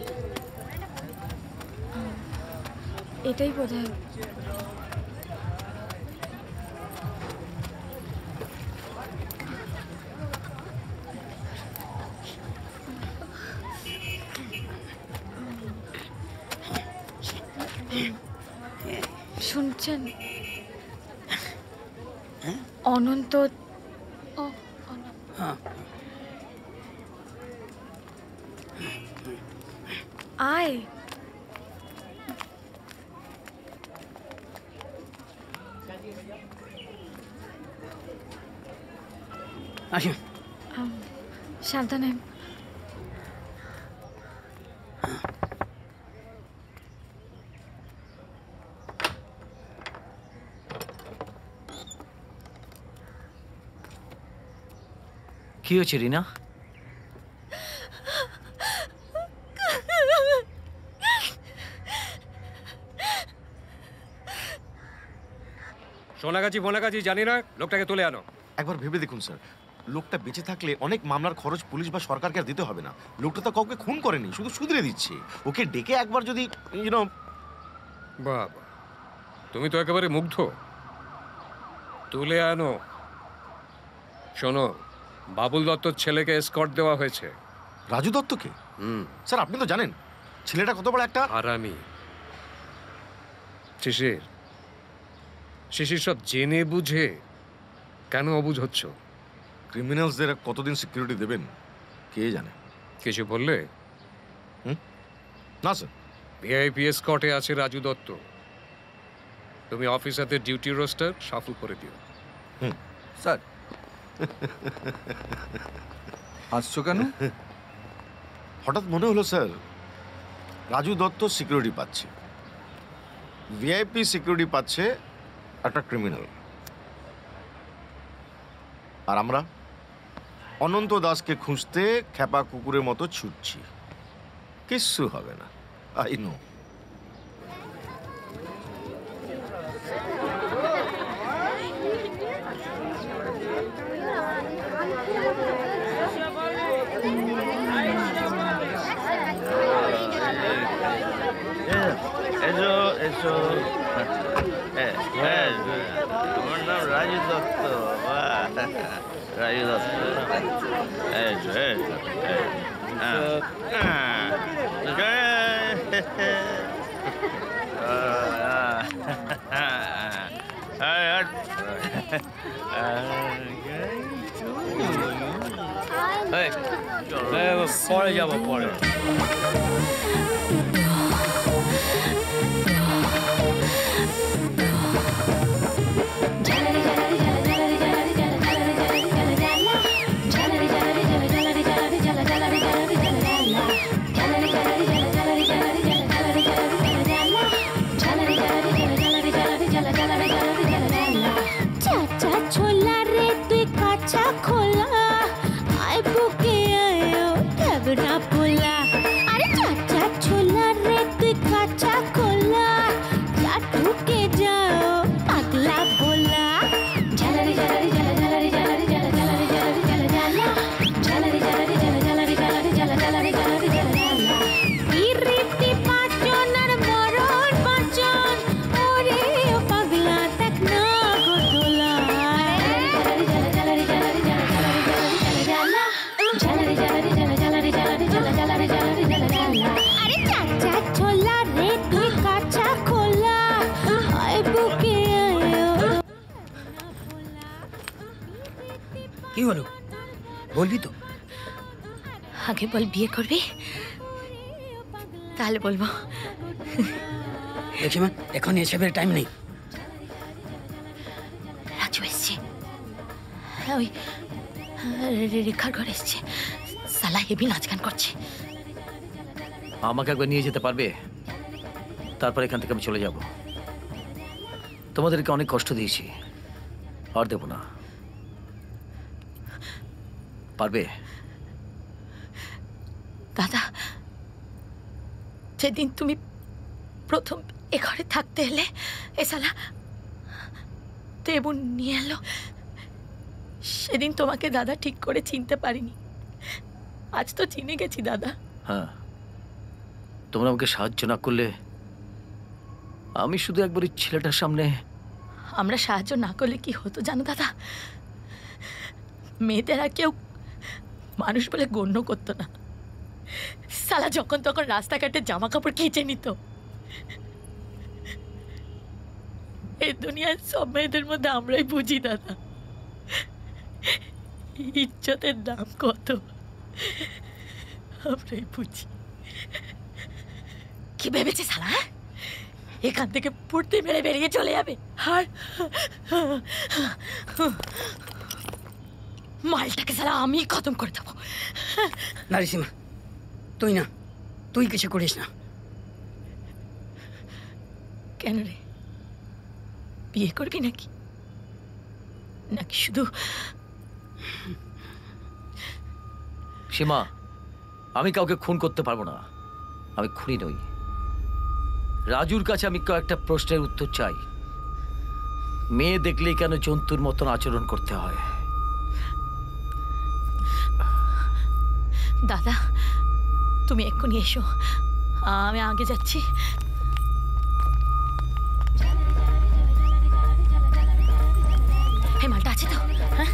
এটাই বোধহয়। শুনছেন অনন্ত আয় আসুন। সাবধানে। কি হয়েছে রিনা? সোনাগাছি ফোনাগাছি জানি না, লোকটাকে তুলে আনো। একবার ভেবে দেখুন স্যার, লোকটা বেঁচে থাকলে অনেক মামলার খরচ পুলিশ বা সরকারকে আর দিতে হবে না। লোকটা তো কাউকে খুন করেনি, শুধু শুধরে দিচ্ছে। ওকে ডেকে একবার যদি ইউনো। বাবা, তুমি তো একেবারে মুগ্ধ। তুলে আনো। শোনো, বাবুল দত্তর ছেলেকে এসকর্ট দেওয়া হয়েছে। রাজু দত্তকে? হুম স্যার আপনি তো জানেন ছেলেটা কত বড় একটা হারামি। শিশির শিশির সব জেনে বুঝে কেন অবুঝ হচ্ছ? ক্রিমিনালসদের কতদিন সিকিউরিটি দেবেন কে জানে। কিছু বললে? হুম না স্যার। ভিআইপি এসকর্টে আছে রাজু দত্ত। তুমি অফিসারদের ডিউটি রোস্টার শাফল করে দিও। Hmm sir. হাসছো কেন? হঠাৎ মনে হলো স্যার, রাজু দত্ত সিকিউরিটি পাচ্ছে, ভিআইপি সিকিউরিটি পাচ্ছে একটা ক্রিমিনাল, আর আমরা অনন্ত দাসকে খুঁজতে খেপা কুকুরের মতো ছুটছি। কিচ্ছু হবে না, আই নো। এসো এসো। আমার নাম রাজু দত্ত। রাজু দত্ত। এসো এসো। পরে যাবো পরে। কি হলো বলবি তো? আগে বল বিয়ে করবি, তাহলে বলবো। দেখি মা, এখন এসবের টাইম নেই। রাজু এসছে, ওই রেখার ঘর এসছে, সালা হেবি নাচ গান করছে। আমাকে একবার নিয়ে যেতে পারবে? তারপর এখান থেকে আমি চলে যাব। তোমাদেরকে অনেক কষ্ট দিয়েছি, আর দেব না। পারবে? দাদা, যেদিন তুমি প্রথম এ ঘরে থাকতে এলে, এ সালা দেবুন নিয়ে এলো, সেদিন তোমাকে দাদা ঠিক করে চিনতে পারিনি। আজ তো চিনে গেছি দাদা। হ্যাঁ, তোমরা আমাকে সাহায্য না করলে আমি শুধু একবার ওই ছেলেটার সামনে। আমরা সাহায্য না করলে কি হতো জানো দাদা? মেয়েদের আর কেউ মানুষ বলে গণ্য করতো না। সালা যখন তখন রাস্তাঘাটে জামা কাপড় কেচে নিত। এই দুনিয়ার সব মেয়েদের মধ্যে আমরাই বুঝি দাদা ইজ্জতের দাম কত, আমরাই বুঝি। কি ভেবেছে সালা? এখান থেকে পড়তে মেরে বেরিয়ে চলে যাবে, আর মালটাকে সালা আমি খতম করে দেবো। নারিসীমা, তুই না, তুই কিছু করিস না। কেন রে, বিয়ে করবি নাকি? নাকি শুধু? সীমা, আমি কাউকে খুন করতে পারবো না, আমি খুনি নই। রাজুর কাছে আমি কয়েকটা প্রশ্নের উত্তর চাই। মেয়ে দেখলেই কেন জন্তুর মতন আচরণ করতে হয়? দাদা, তুমি এক্ষুনি এসো, আমি আগে যাচ্ছি। এই মালটা আছে তো? হ্যাঁ,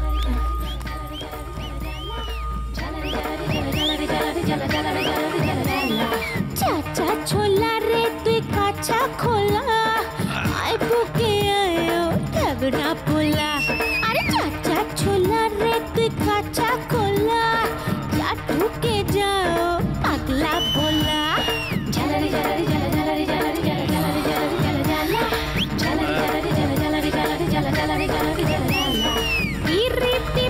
চাচা ছোলা রে তুই কাঁচা খোলা, আয় বুকে আয়ো ঝগড়া পোলা। আরে চাচা ছোলা রে তুই কাঁচা খোলা, যা ঢুকে যাও পাগলা ভোলা। ঝালারি ঝালারি ঝালা ঝালারি ঝালারি ঝালা ঝালারি ঝালারি ঝালা ঝালা ঝালারি ঝালারি ঝালা ঝালারি ঝালারি ঝালা ঝালারি ঝালারি ঝালা ঝালা। কি রীতি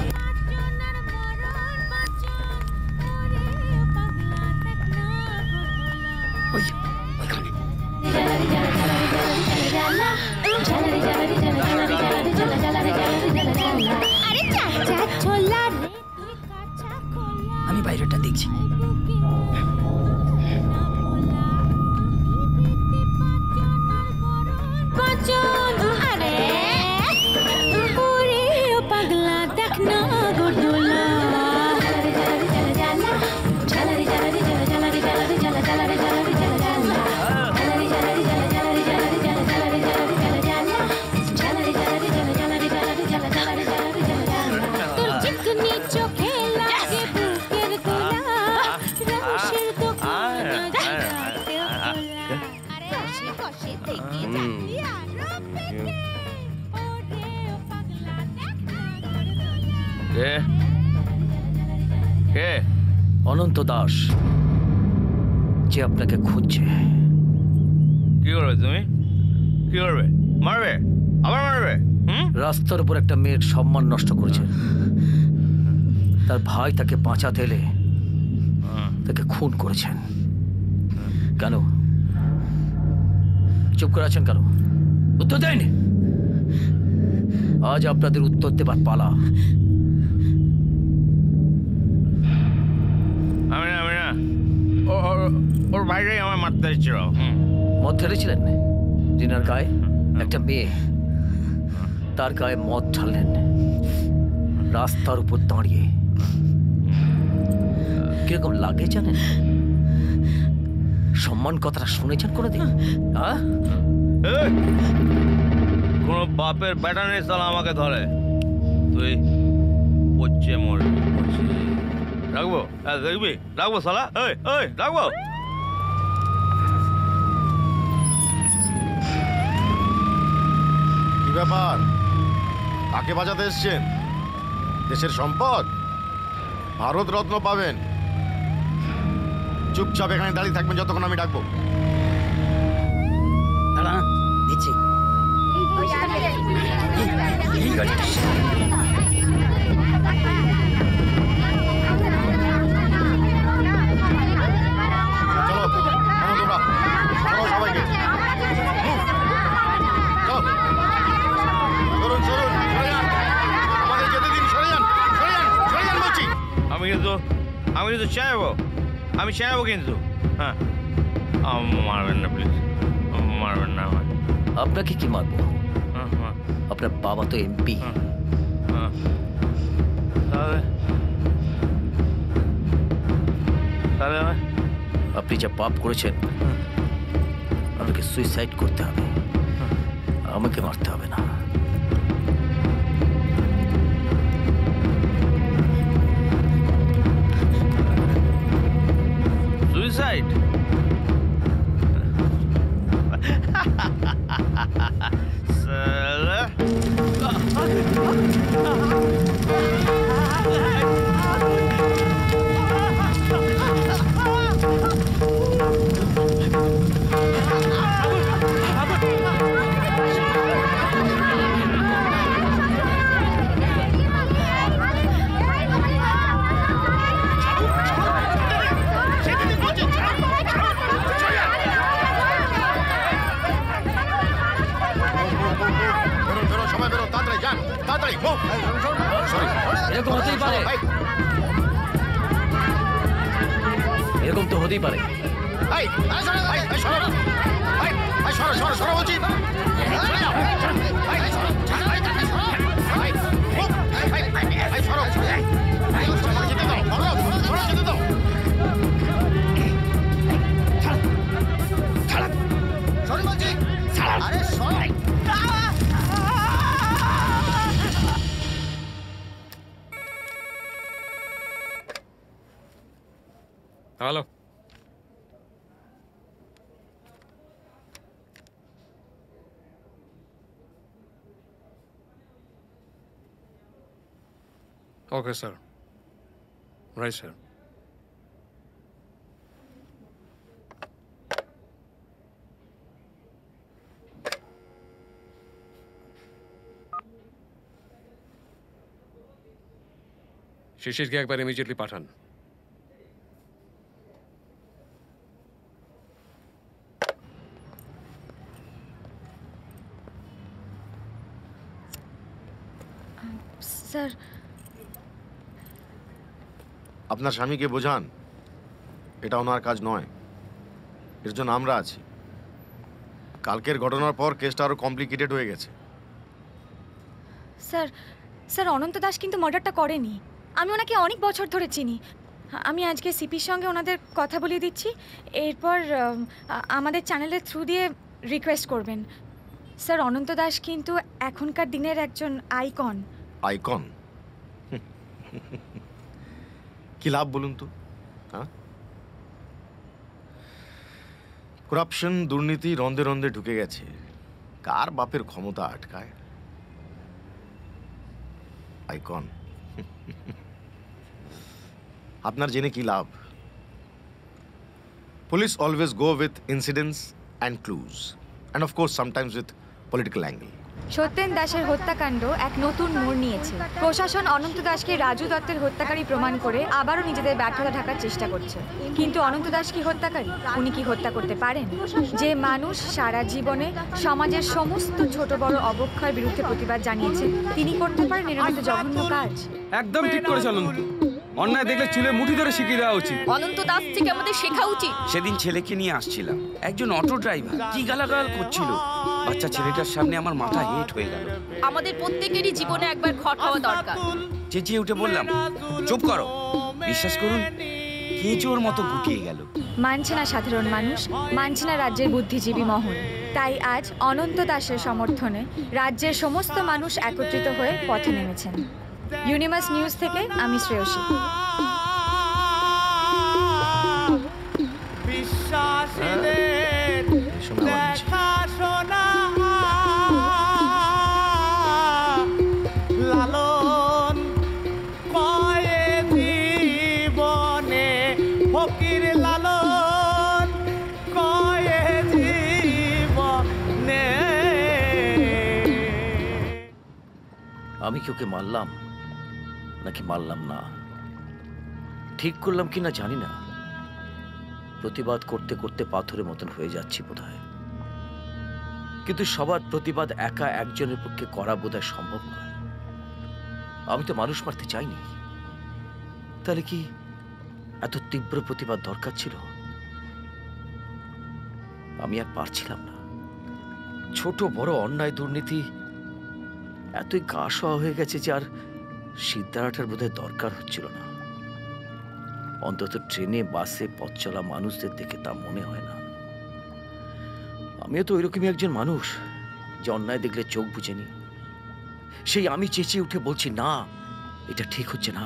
আমি বাইরেটা দেখছি। আরে ওরে পাগলা দেখ না গোডোলা। ঝালারি ঝালারি ঝালা ঝালারি ঝালারি ঝালা ঝালারি ঝালারি ঝালা ঝালা ঝালারি ঝালারি ঝালা ঝালারি ঝালারি ঝালা ঝালারি ঝালারি ঝালা ঝালা ঝালারি ঝালারি ঝালা ঝালারি ঝালারি ঝালা ঝালারি ঝালারি ঝালা ঝালা। তোর চিকনি চোখে লাগে বুকের গোলা, রহস্যের দোকান জাগাতে খোলা। আরে কষে কষে থেকে যাবি আরো পেকে, ওরে পাগলা দেখ না গোডোলা। কে কে? অনন্ত দাস, যে আপনাকে খুঁজছে। কি করবে তুমি? কি করবে? মারবে? আবার মারবে? রাস্তার উপর একটা মেয়ের সম্মান নষ্ট করেছে, তার ভাই তাকে বাঁচাতে এলে তাকে খুন করেছেন। কেন চুপ করে আছেন? কেন উত্তর দেয়নি? আজ আপনাদের উত্তর দেবার পালা। আমি না, আমি না, ওর ভাইটাই আমার মারতে এসেছিল। মদ ঢেলেছিলেন রিনার গায়ে? একটা মেয়ে, তার গায়ে মদ ঢাললেন রাস্তার উপর দাঁড়িয়ে। কিরকম লাগে জানেন? সম্মান কথাটা শুনেছেন কোনোদিন? হ্যাঁ, কোন বাপের বেটা নেই সালা আমাকে ধরে, তুই পচে মরবি। রাখবো? দেখবি? রাখবো সালা, এই এই রাখবো। ব্যাপার? কাকে বাঁচাতে এসছেন? দেশের সম্পদ? ভারত রত্ন পাবেন। চুপচাপ এখানে দাঁড়িয়ে থাকবেন যতক্ষণ আমি ডাকবো। দাঁড়া দিচ্ছি। এই গাড়িটা চলো থামো তোমরা, চলো সবাইকে। চলো সরুন সরুন, সরে যান, আমাদের যেতে দিন, সরে যান সরে যান সরে যান বলছি। আমি কিন্তু আমি কিন্তু চাইবো আমি চাইবো কিন্তু হ্যাঁ মারবেন না প্লিজ, মারবেন না আমার। আপনাকে কি মারবো? আপনার বাবা তো এমপি। তাহলে তাহলে আপনি যা পাপ করেছেন আপনাকে সুইসাইড করতে হবে, আমাকে মারতে হবে না। সুইসাইড? সালা এরকম হতেই পারে, এরকম তো হতেই পারে। Hello, okay sir, right sir. শিশিরকে একবার ইমিডিয়েটলি পাঠান। স্যার, আপনার স্বামীকে বোঝান এটা ওনার কাজ নয়, এর জন্য আমরা আছি। কালকের ঘটনার পর কেসটা আরো কমপ্লিকেটেড হয়ে গেছে। স্যার স্যার অনন্ত দাস কিন্তু মার্ডারটা করেনি। আমি ওনাকে অনেক বছর ধরে চিনি। আমি আজকে সিপির সঙ্গে ওনাদের কথা বলিয়ে দিচ্ছি, এরপর আমাদের চ্যানেলের থ্রু দিয়ে রিকোয়েস্ট করবেন। স্যার অনন্ত দাস কিন্তু এখনকার দিনের একজন আইকন। আইকন? কি লাভ বলুন তো? হ্যাঁ, করাপশন, দুর্নীতি রন্ধে রন্ধে ঢুকে গেছে। কার বাপের ক্ষমতা আটকায়? আইকন। আপনার জেনে কি লাভ? Police always go with incidents and clues and of course sometimes with political angle. Satyen দাসের হত্যাকাণ্ড এক নতুন মোড় নিয়েছে। প্রশাসন অনন্ত দাসকে রাজু দত্তের হত্যাকারী প্রমাণ করে আবারও নিজেদের ব্যর্থতা ঢাকার চেষ্টা করছে। কিন্তু অনন্ত দাস কি হত্যাকারী? উনি কি হত্যা করতে পারেন? যে মানুষ সারা জীবনে সমাজের সমস্ত ছোট বড় অবক্ষয়ের বিরুদ্ধে প্রতিবাদ জানিয়েছে, তিনি করতে পারেন এর মতো জঘন্য কাজ? একদম ঠিক করেছ অনন্ত। অন্যায় দেখলে চুলে মুঠি ধরে শিখিয়ে দেওয়া উচিত। অনন্ত দাস থেকে আমাদের শেখা উচিত। সেদিন ছেলেকে নিয়ে আসছিলাম, একজন অটো ড্রাইভার কি গালাগাল করছিল। বাচ্চা ছেলেটার সামনে আমার মাথা হেট হয়ে গেল। আমাদের প্রত্যেকেরই জীবনে একবার খট হওয়া দরকার। চেঁচিয়ে উঠে বললাম, চুপ করো। বিশ্বাস করুন, কেঁচোর মতো গুটিয়ে গেল। মানছে না সাধারণ মানুষ, মানছে না রাজ্যের বুদ্ধিজীবী মহল। তাই আজ অনন্ত দাসের সমর্থনে রাজ্যের সমস্ত মানুষ একত্রিত হয়ে পথে নেমেছেন। ইউনিমাস নিউজ থেকে আমি শ্রেয়সী। বিশ্বাসীদের দেখাশোনা আমি কি ওকে মারলাম নাকি মারলাম না, ঠিক করলাম কিনা জানি না। প্রতিবাদ করতে করতে পাথরের মতন হয়ে যাচ্ছি বোধহয়। কিন্তু সবার প্রতিবাদ একা একজনের পক্ষে করা বোধহয় সম্ভব নয়। আমি তো মানুষ মারতে চাইনি, তাহলে কি এত তীব্র প্রতিবাদ দরকার ছিল? আমি আর পারছিলাম না। ছোট বড় অন্যায় দুর্নীতি এতই গা সওয়া হয়ে গেছে যে আর সিদ্ধারাটার বোধহয় দরকার হচ্ছিল না। অন্তত ট্রেনে বাসে পথ চলা মানুষদের দেখে তা মনে হয় না। আমিও তো ওইরকমই একজন মানুষ যে অন্যায় দেখলে চোখ বুঝেনি। সেই আমি চেঁচিয়ে উঠে বলছি, না এটা ঠিক হচ্ছে না।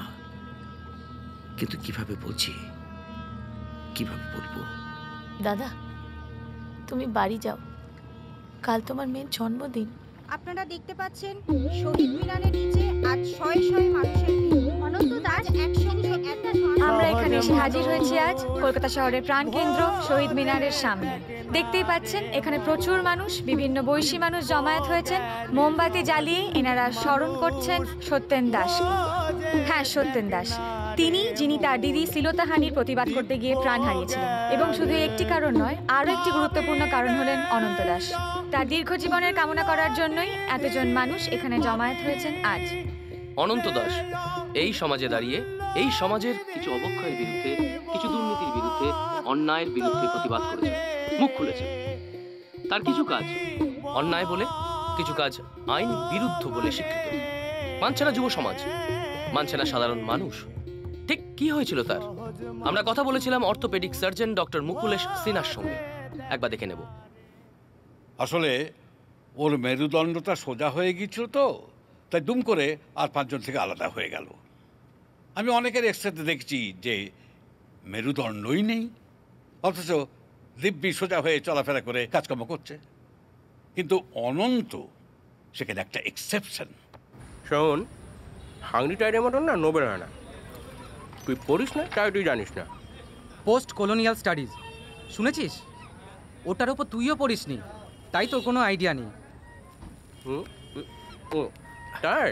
কিন্তু কিভাবে বলছি, কিভাবে বলবো? দাদা, তুমি বাড়ি যাও, কাল তোমার মেয়ের জন্মদিন। আপনারা দেখতে পাচ্ছেন শহীদ মিনারের নিচে আজ শয়ে শয়ে মানুষের ভিড়। অনন্ত দাস একসঙ্গে একটা আমরা এখানে এসে হাজির হয়েছি আজ কলকাতা শহরের প্রাণকেন্দ্র শহীদ মিনারের সামনে। দেখতেই পাচ্ছেন এখানে প্রচুর মানুষ, বিভিন্ন বয়সী মানুষ জমায়েত হয়েছেন। মোমবাতি জ্বালিয়ে এনারা স্মরণ করছেন সত্যেন দাস। হ্যাঁ, সত্যেন দাস, তিনি যিনি তার দিদি শ্লীলতাহানির প্রতিবাদ করতে গিয়ে প্রাণ হারিয়েছিলেন। এবং শুধু একটি কারণ নয়, আরও একটি গুরুত্বপূর্ণ কারণ হলেন অনন্ত দাস। তার দীর্ঘ জীবনের কামনা করার জন্যই এতজন মানুষ এখানে জমায়েত হয়েছেন আজ। অনন্ত দাস এই সমাজে দাঁড়িয়ে এই সমাজের কিছু অবক্ষয়ের বিরুদ্ধে, কিছু দুর্নীতির বিরুদ্ধে, অন্যায়ের বিরুদ্ধে প্রতিবাদ করেছেন, মুখ খুলেছেন। তার কিছু কাজ অন্যায় বলে, কিছু কাজ আইন বিরুদ্ধ বলে স্বীকৃত। মানছে না যুব সমাজ, মানছে না সাধারণ মানুষ। ঠিক কি হয়েছিল তার? আমরা কথা বলেছিলাম অর্থোপেডিক সার্জন ডক্টর মুকুলেশ সিনহার সঙ্গে। একবার দেখে নেব। আসলে ওর মেরুদণ্ডটা সোজা হয়ে গিয়েছিল তো, তাই দুম করে আর পাঁচজন থেকে আলাদা হয়ে গেল। আমি অনেকের একসাথে দেখছি যে মেরুদণ্ডই নেই, অথচ দিব্যি সোজা হয়ে চলাফেরা করে কাজকর্ম করছে। কিন্তু অনন্ত সেখানে একটা এক্সেপশন। শোন, হাংরি টাইডের মতন না নোবেল হয় না। তুই পড়িস না, তাই তুই জানিস না। পোস্ট কলোনিয়াল স্টাডিজ শুনেছিস? ওটার ওপর তুইও পড়িসনি, তাই তোর কোনো আইডিয়া নেই। হুম, ও তাই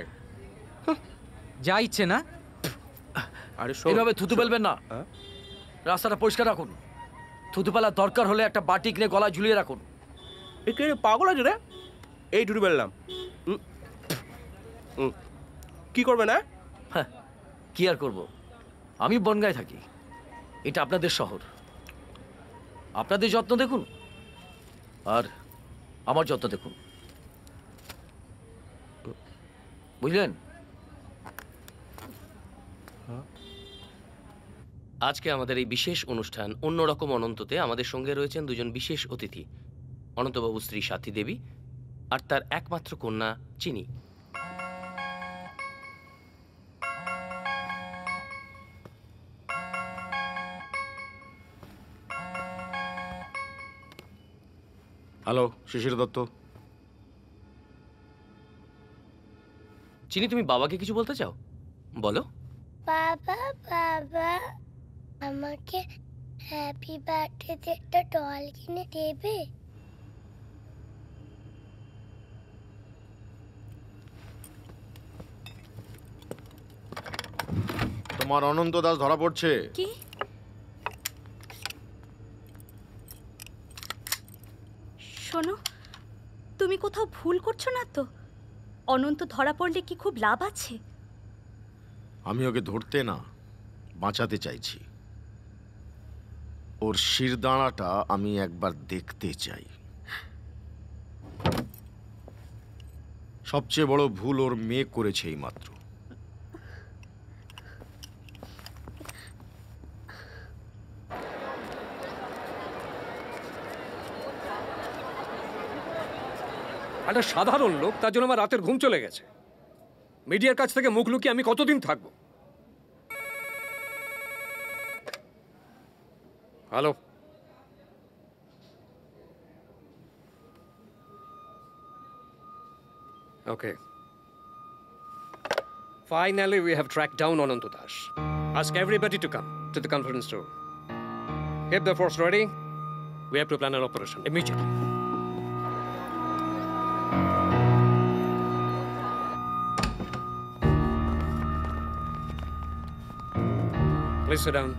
যা ইচ্ছে না। আরে এইভাবে থুতু ফেলবেন না, রাস্তাটা পরিষ্কার রাখুন। থুতু ফেলার দরকার হলে একটা বাটি কিনে গলায় ঝুলিয়ে রাখুন। এই কে পাগল আছে রে? এই থুতু ফেললাম, কি করবে না? হ্যাঁ, কি আর করব? আমি বনগাঁয় থাকি, এটা আপনাদের শহর। আপনাদের যত্ন দেখুন আর আমার যত্ন দেখুন, বুঝলেন? আজকে আমাদের এই বিশেষ অনুষ্ঠান অন্যরকম অনন্ততে আমাদের সঙ্গে রয়েছেন দুজন বিশেষ অতিথি, অনন্তবাবুর স্ত্রী সাথী দেবী আর তার একমাত্র কন্যা চিনি। হ্যালো, শিশির দত্ত। চিনি, তুমি বাবাকে কিছু বলতে চাও? বলো। বাবা বাবা আমাকে হ্যাপি বার্থডেতে একটা ডল কিনে দেবে? তোমার অনন্ত দাস ধরা পড়ছে। কি? শোনো, তুমি কোথাও ভুল করছো না তো? অনন্ত ধরা পড়লে কি খুব লাভ আছে? আমি ওকে ধরতে না, বাঁচাতে চাইছি। ওর শিরদাঁড়াটা আমি একবার দেখতে চাই। সবচেয়ে বড় ভুল ওর মেয়ে করেছে এই মাত্র। একটা সাধারণ লোক, তার জন্য আমার রাতের ঘুম চলে গেছে। মিডিয়ার কাছ থেকে মুখ লুকিয়ে আমি কতদিন থাকবো? Hello, okay, finally we have tracked down Ananta Das. Ask everybody to come to the conference room. Keep the force ready. We have to plan an operation immediately. Please sit down.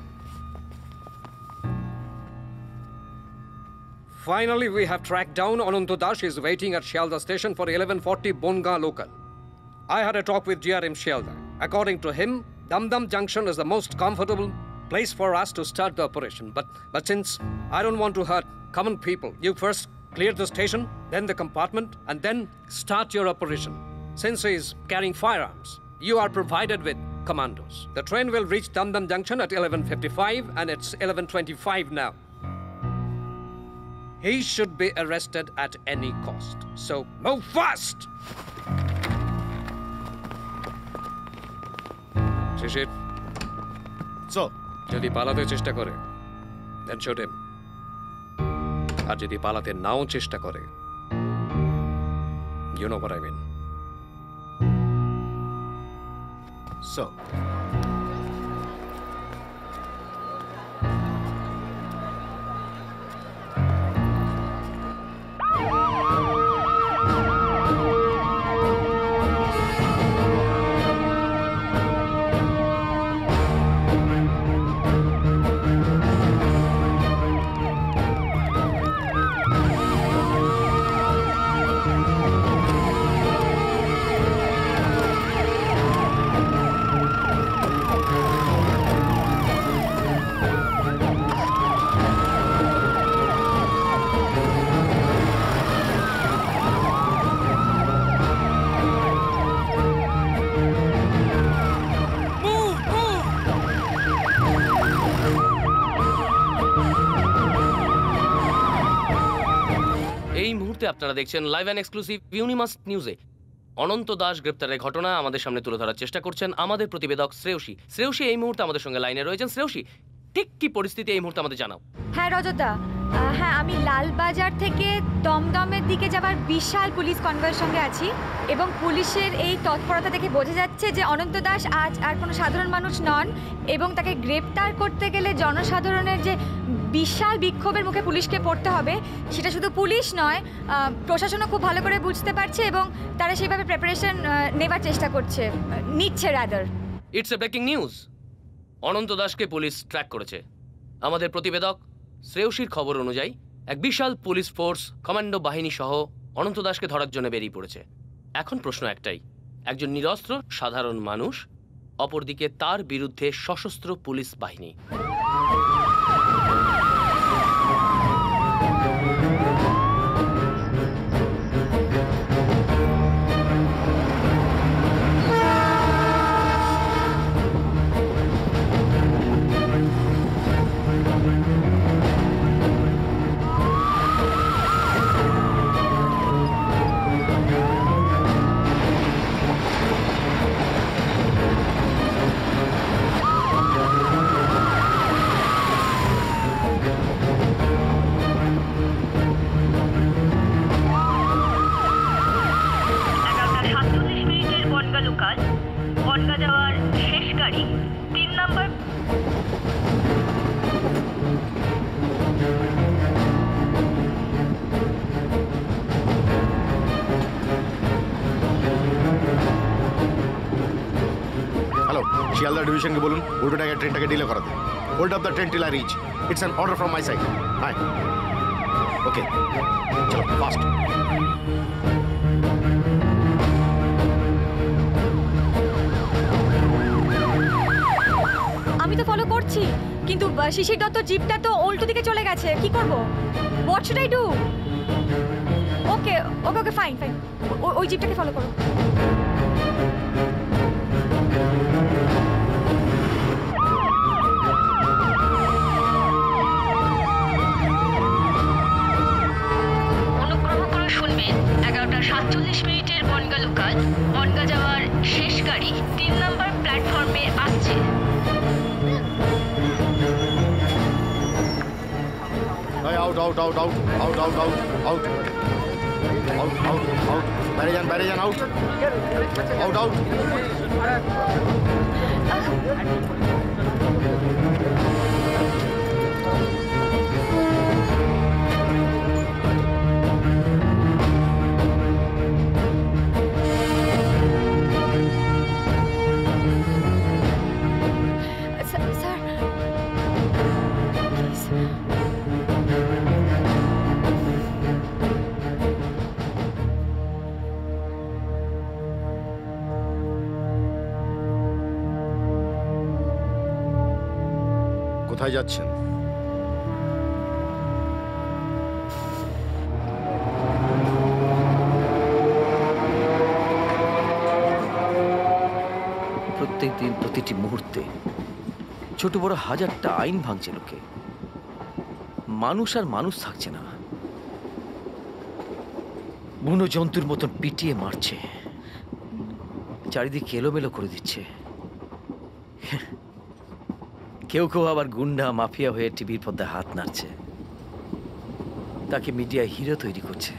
Finally, we have tracked down Ananta Das. He is waiting at Shialda station for eleven forty Bonga local. I had a talk with G R M Shialda. According to him, Dum-Dum Junction is the most comfortable place for us to start the operation. But, but since I don't want to hurt common people, you first clear the station, then the compartment, and then start your operation. Since he is carrying firearms, you are provided with commandos. The train will reach Dum-Dum Junction at eleven fifty-five, and it's eleven twenty-five now. He should be arrested at any cost. So move fast! Shishir. So? যদি পালাতে চেষ্টা করে, then shoot him. আর যদি পালাতে নাও চেষ্টা করে, you know what I mean. So? আপনারা দেখছেন লাইভ অ্যান্ড এক্সক্লুসিভ ইউনিমাস্ট নিউজে। অনন্ত দাস গ্রেপ্তারের ঘটনা আমাদের সামনে তুলে ধরার চেষ্টা করছেন আমাদের প্রতিবেদক শ্রেয়সী। শ্রেয়সী এই মুহূর্তে আমাদের সঙ্গে লাইনে রয়েছেন। শ্রেয়সী, ঠিক কি পরিস্থিতি এই মুহূর্তে আমাদের জানাও। হ্যাঁ রজতদা, হ্যাঁ আমি লালবাজার থেকে দমদমের দিকে যাবার বিশাল পুলিশ কনভয়ের সঙ্গে আছি এবং পুলিশের এই তৎপরতা দেখে বোঝা যাচ্ছে যে অনন্ত দাস আজ আর কোনো সাধারণ মানুষ নন এবং তাকে গ্রেপ্তার করতে গেলে জনসাধারণের যে বিশাল বিক্ষোভের মুখে পুলিশকে পড়তে হবে সেটা শুধু পুলিশ নয়, প্রশাসনও খুব ভালো করে বুঝতে পারছে এবং তারা সেইভাবে প্রিপারেশন নেবার চেষ্টা করছে, নিচ্ছে rather. It's a breaking news. Ananta দাসকে পুলিশ ট্র্যাক করেছে। আমাদের প্রতিবেদক শ্রেয়সীর খবর অনুযায়ী এক বিশাল পুলিশ ফোর্স, কমান্ডো বাহিনী সহ অনন্ত দাসকে ধরার জন্য বেরিয়ে পড়েছে। এখন প্রশ্ন একটাই, একজন নিরস্ত্র সাধারণ মানুষ, অপরদিকে তার বিরুদ্ধে সশস্ত্র পুলিশ বাহিনী। শিয়ালদা ডিভিশনকে বলুন উল্টোটাকে ট্রেনটাকে ডিলে করাতে। Hold up the train till I reach. It's an order from my side. হ্যাঁ ওকে, চলো ফাস্ট। আমি তো ফলো করছি, কিন্তু শিশির দত্ত জিপটা তো উল্টো দিকে চলে গেছে, কি করব? What should I do? Okay okay okay fine fine, ওই জিপটাকে ফলো করো। সাতচল্লিশ মিনিটের বনগা লোকাল, বনগা যাওয়ার শেষ গাড়ি তিন নম্বর প্ল্যাটফর্মে আসছে। Out out out out out out out out out out out বাইরে যান বাইরে যান আউট আউট আউট। স্যার কোথায় যাচ্ছেন? প্রত্যেক দিন প্রতিটি মুহূর্তে ছোট বড় হাজারটা আইন ভাঙছে লোকে। মানুষ আর মানুষ থাকছে না, বুনো জন্তুর মতন পিটিয়ে মারছে, চারিদিকে এলোমেলো করে দিচ্ছে। কেউ কেউ আবার গুন্ডা মাফিয়া হয়ে টিভির পর্দায় হাত নাড়ছে, তাকে মিডিয়া হিরো তৈরি করছে।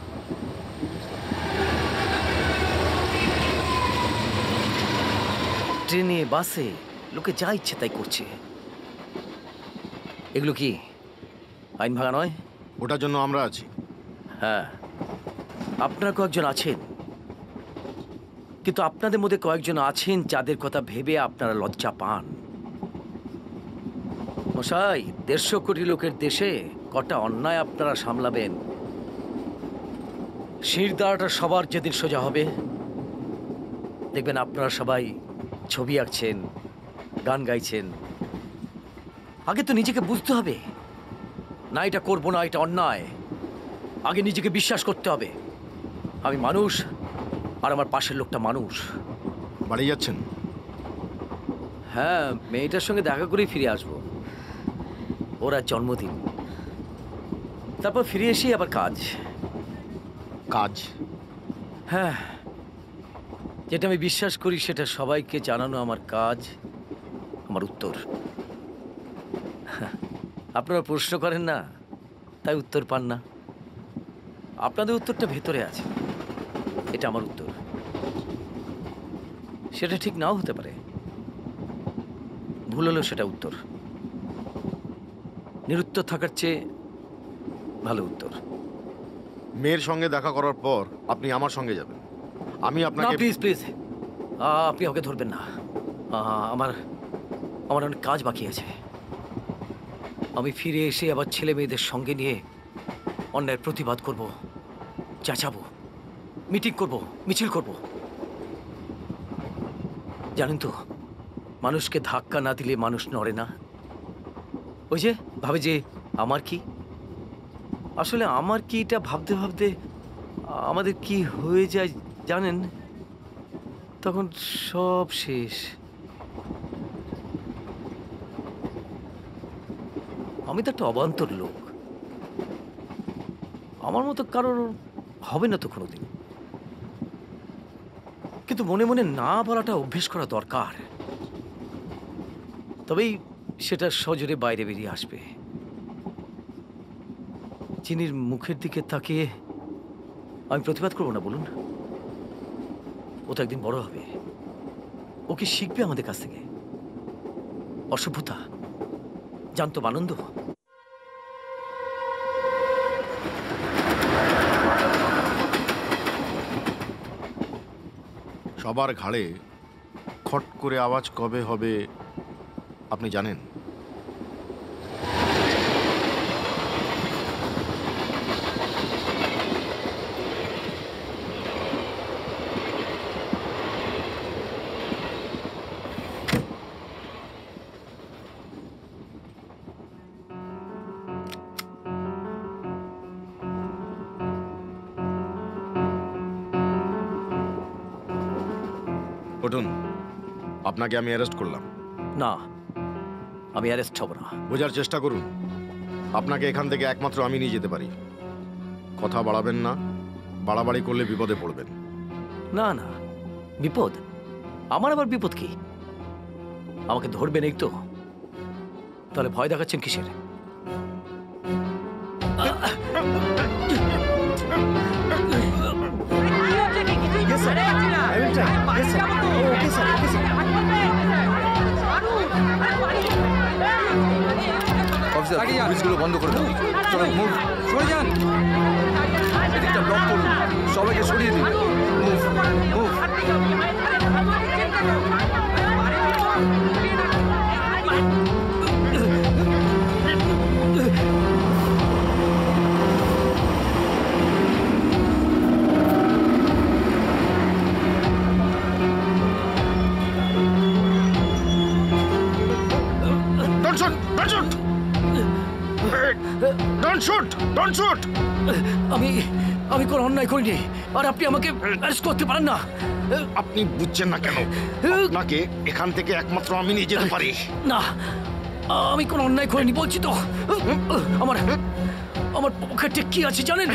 ট্রেনে বাসে লোকে যা ইচ্ছে তাই করছে। এগুলো কি আইন ভাঙা নয়? ওটার জন্য আমরা আছি। হ্যাঁ, আপনারা কয়েকজন আছেন, কিন্তু আপনাদের মধ্যে কয়েকজন আছেন যাদের কথা ভেবে আপনারা লজ্জা পান। মশাই, দেড়শো কোটি লোকের দেশে কটা অন্যায় আপনারা সামলাবেন? শিরদাঁড়াটা সবার যেদিন সোজা হবে, দেখবেন আপনারা সবাই ছবি আঁকছেন, গান গাইছেন। আগে তো নিজেকে বুঝতে হবে, না এটা করবো না, এটা অন্যায়। আগে নিজেকে বিশ্বাস করতে হবে আমি মানুষ, আর আমার পাশের লোকটা মানুষ। বাড়ি যাচ্ছেন? হ্যাঁ, মেয়েটার সঙ্গে দেখা করেই ফিরে আসবো। ওরা জন্মদিন, তারপর ফিরে এসে আবার কাজ। কাজ? হ্যাঁ, যেটা আমি বিশ্বাস করি সেটা সবাইকে জানানো আমার কাজ, আমার উত্তর। আপনারা প্রশ্ন করেন না, তাই উত্তর পান না। আপনাদের উত্তরটা ভেতরে আছে, এটা আমার উত্তর। সেটা ঠিক নাও হতে পারে, ভুল হলেও সেটা উত্তর। নিরুত্তর থাকার চেয়ে ভালো উত্তর। মেয়ের সঙ্গে দেখা করার পর আপনি আমার সঙ্গে যাবেন। আমি আপনাকে প্লিজ প্লিজ আপনি ওকে ধরবেন না। আমার আমার অনেক কাজ বাকি আছে। আমি ফিরে এসে আবার ছেলে মেয়েদের সঙ্গে নিয়ে অন্যায়ের প্রতিবাদ করব, চেঁচাবো, মিটিং করব, মিছিল করব। জানেন তো, মানুষকে ধাক্কা না দিলে মানুষ নড়ে না। ওই যে ভাবে যে আমার কি, আসলে আমার কি এটা ভাবতে ভাবতে আমাদের কি হয়ে যায় জানেন, তখন সব শেষ। আমি তো একটা অবান্তর লোক, আমার মতো কারোর হবে না তো কোনোদিন। কিন্তু মনে মনে না বলাটা অভ্যেস করা দরকার, তবেই সেটা সজোরে বাইরে বেরিয়ে আসবে। চিনির মুখের দিকে তাকিয়ে আমি প্রতিবাদ করবো না বলুন? ও তো একদিন বড় হবে, ও কি শিখবে আমাদের কাছ থেকে? অসভ্যতা জানতো আনন্দ। সবার ঘাড়ে খট করে আওয়াজ কবে হবে আপনি জানেন? উঠুন, আপনাকে আমি অ্যারেস্ট করলাম। না, আমি অ্যারেস্ট হব না। বোঝার চেষ্টা করুন, আপনাকে এখান থেকে একমাত্র আমি নিয়ে যেতে পারি। কথা বাড়াবেন না, বাড়াবাড়ি করলে বিপদে পড়বেন। না না, বিপদ? আমার আবার বিপদ কি? আমাকে ধরবেন এই তো, তাহলে ভয় দেখাচ্ছেন কিসের? পুলিশগুলো বন্ধ করে দাও। চলো মুভ, সরে যান। এদিকটা ব্লক করুন, সবাইকে সরিয়ে দিন। Move move. Darshan Darshan shoot don't shoot. আমি আমি কোনো অন্যায় করিনি, আর আপনি আমাকে অ্যারেস্ট করতে পারেন না। আপনি বুঝছেন না কেন? আপনাকে এখান থেকে একমাত্র আমি নিয়ে যেতে পারি। না, আমি কোনো অন্যায় করিনি বলছি তো। আমার আমার পকেটে কি আছে জানেন?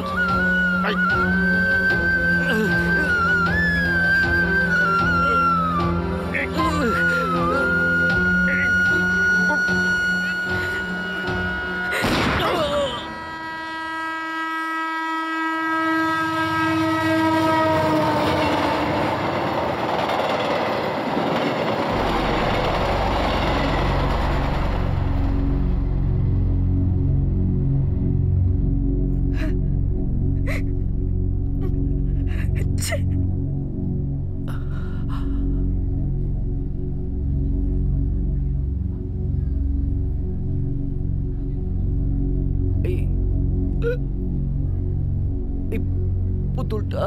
এই পুতুলটা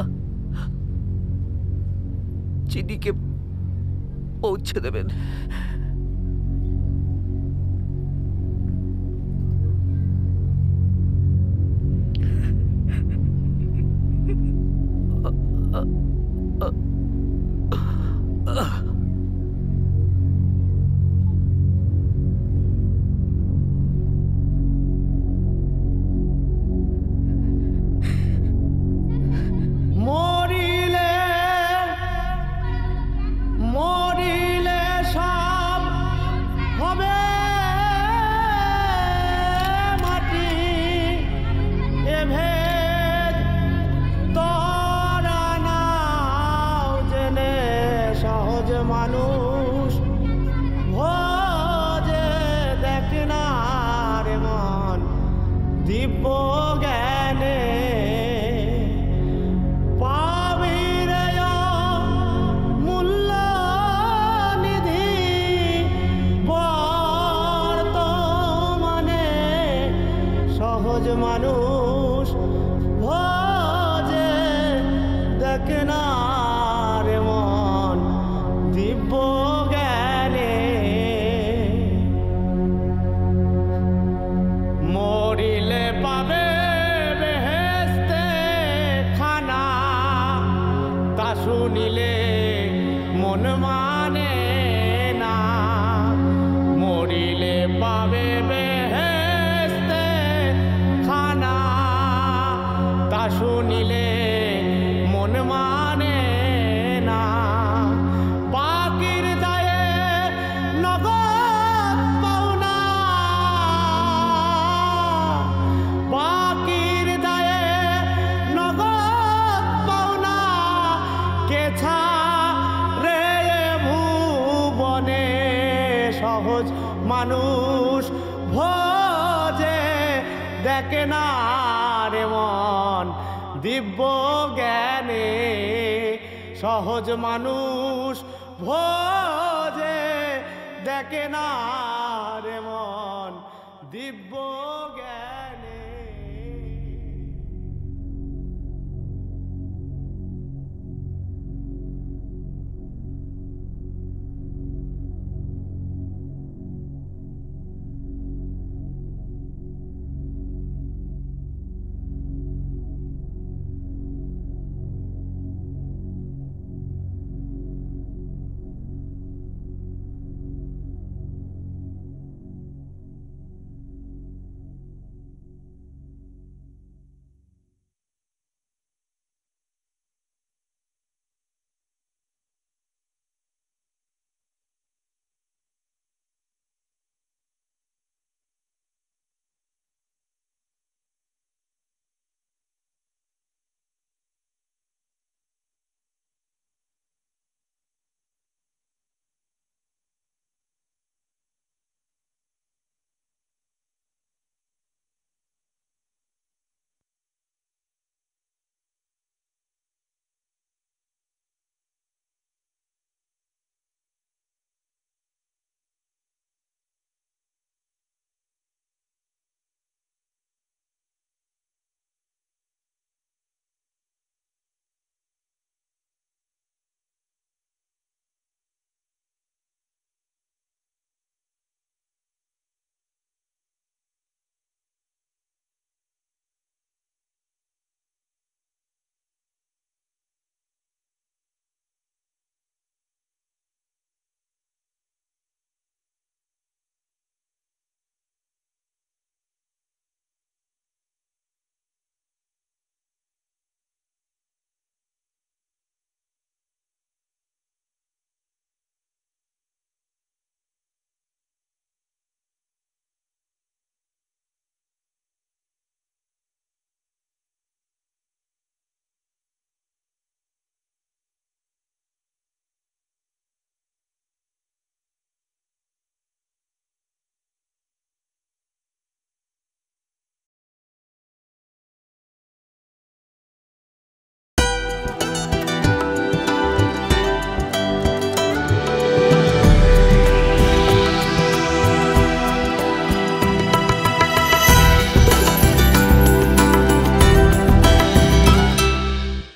চিনিকে পৌঁছে দেবেন। মরিলে মরিলে সব হবে মাটি, এ ভেদ তোরা নাও জেনে সহজ মানুষ ভোজে দেখ না রে মন দিব্য জ্ঞানে মানুষ ভোজে দেখ না রে মন দিব্য জ্ঞানে। মরিলে পাবে বেহেশতে খানা, তা শুনিলে মন মানে না। মরিলে পাবে বেহেশতে খানা, তা শুনিলে মন মানে না। বাকির দায়ে নগদ পাওনা, বাকির দায়ে নগদ পাওনা, কেছা রে ভুবনে সহজ মানুষ ভোজে দেখে না রে মন দিব্য জ্ঞানে। সহজ মানুষ ভোজে দেখে না রে মন দিব্য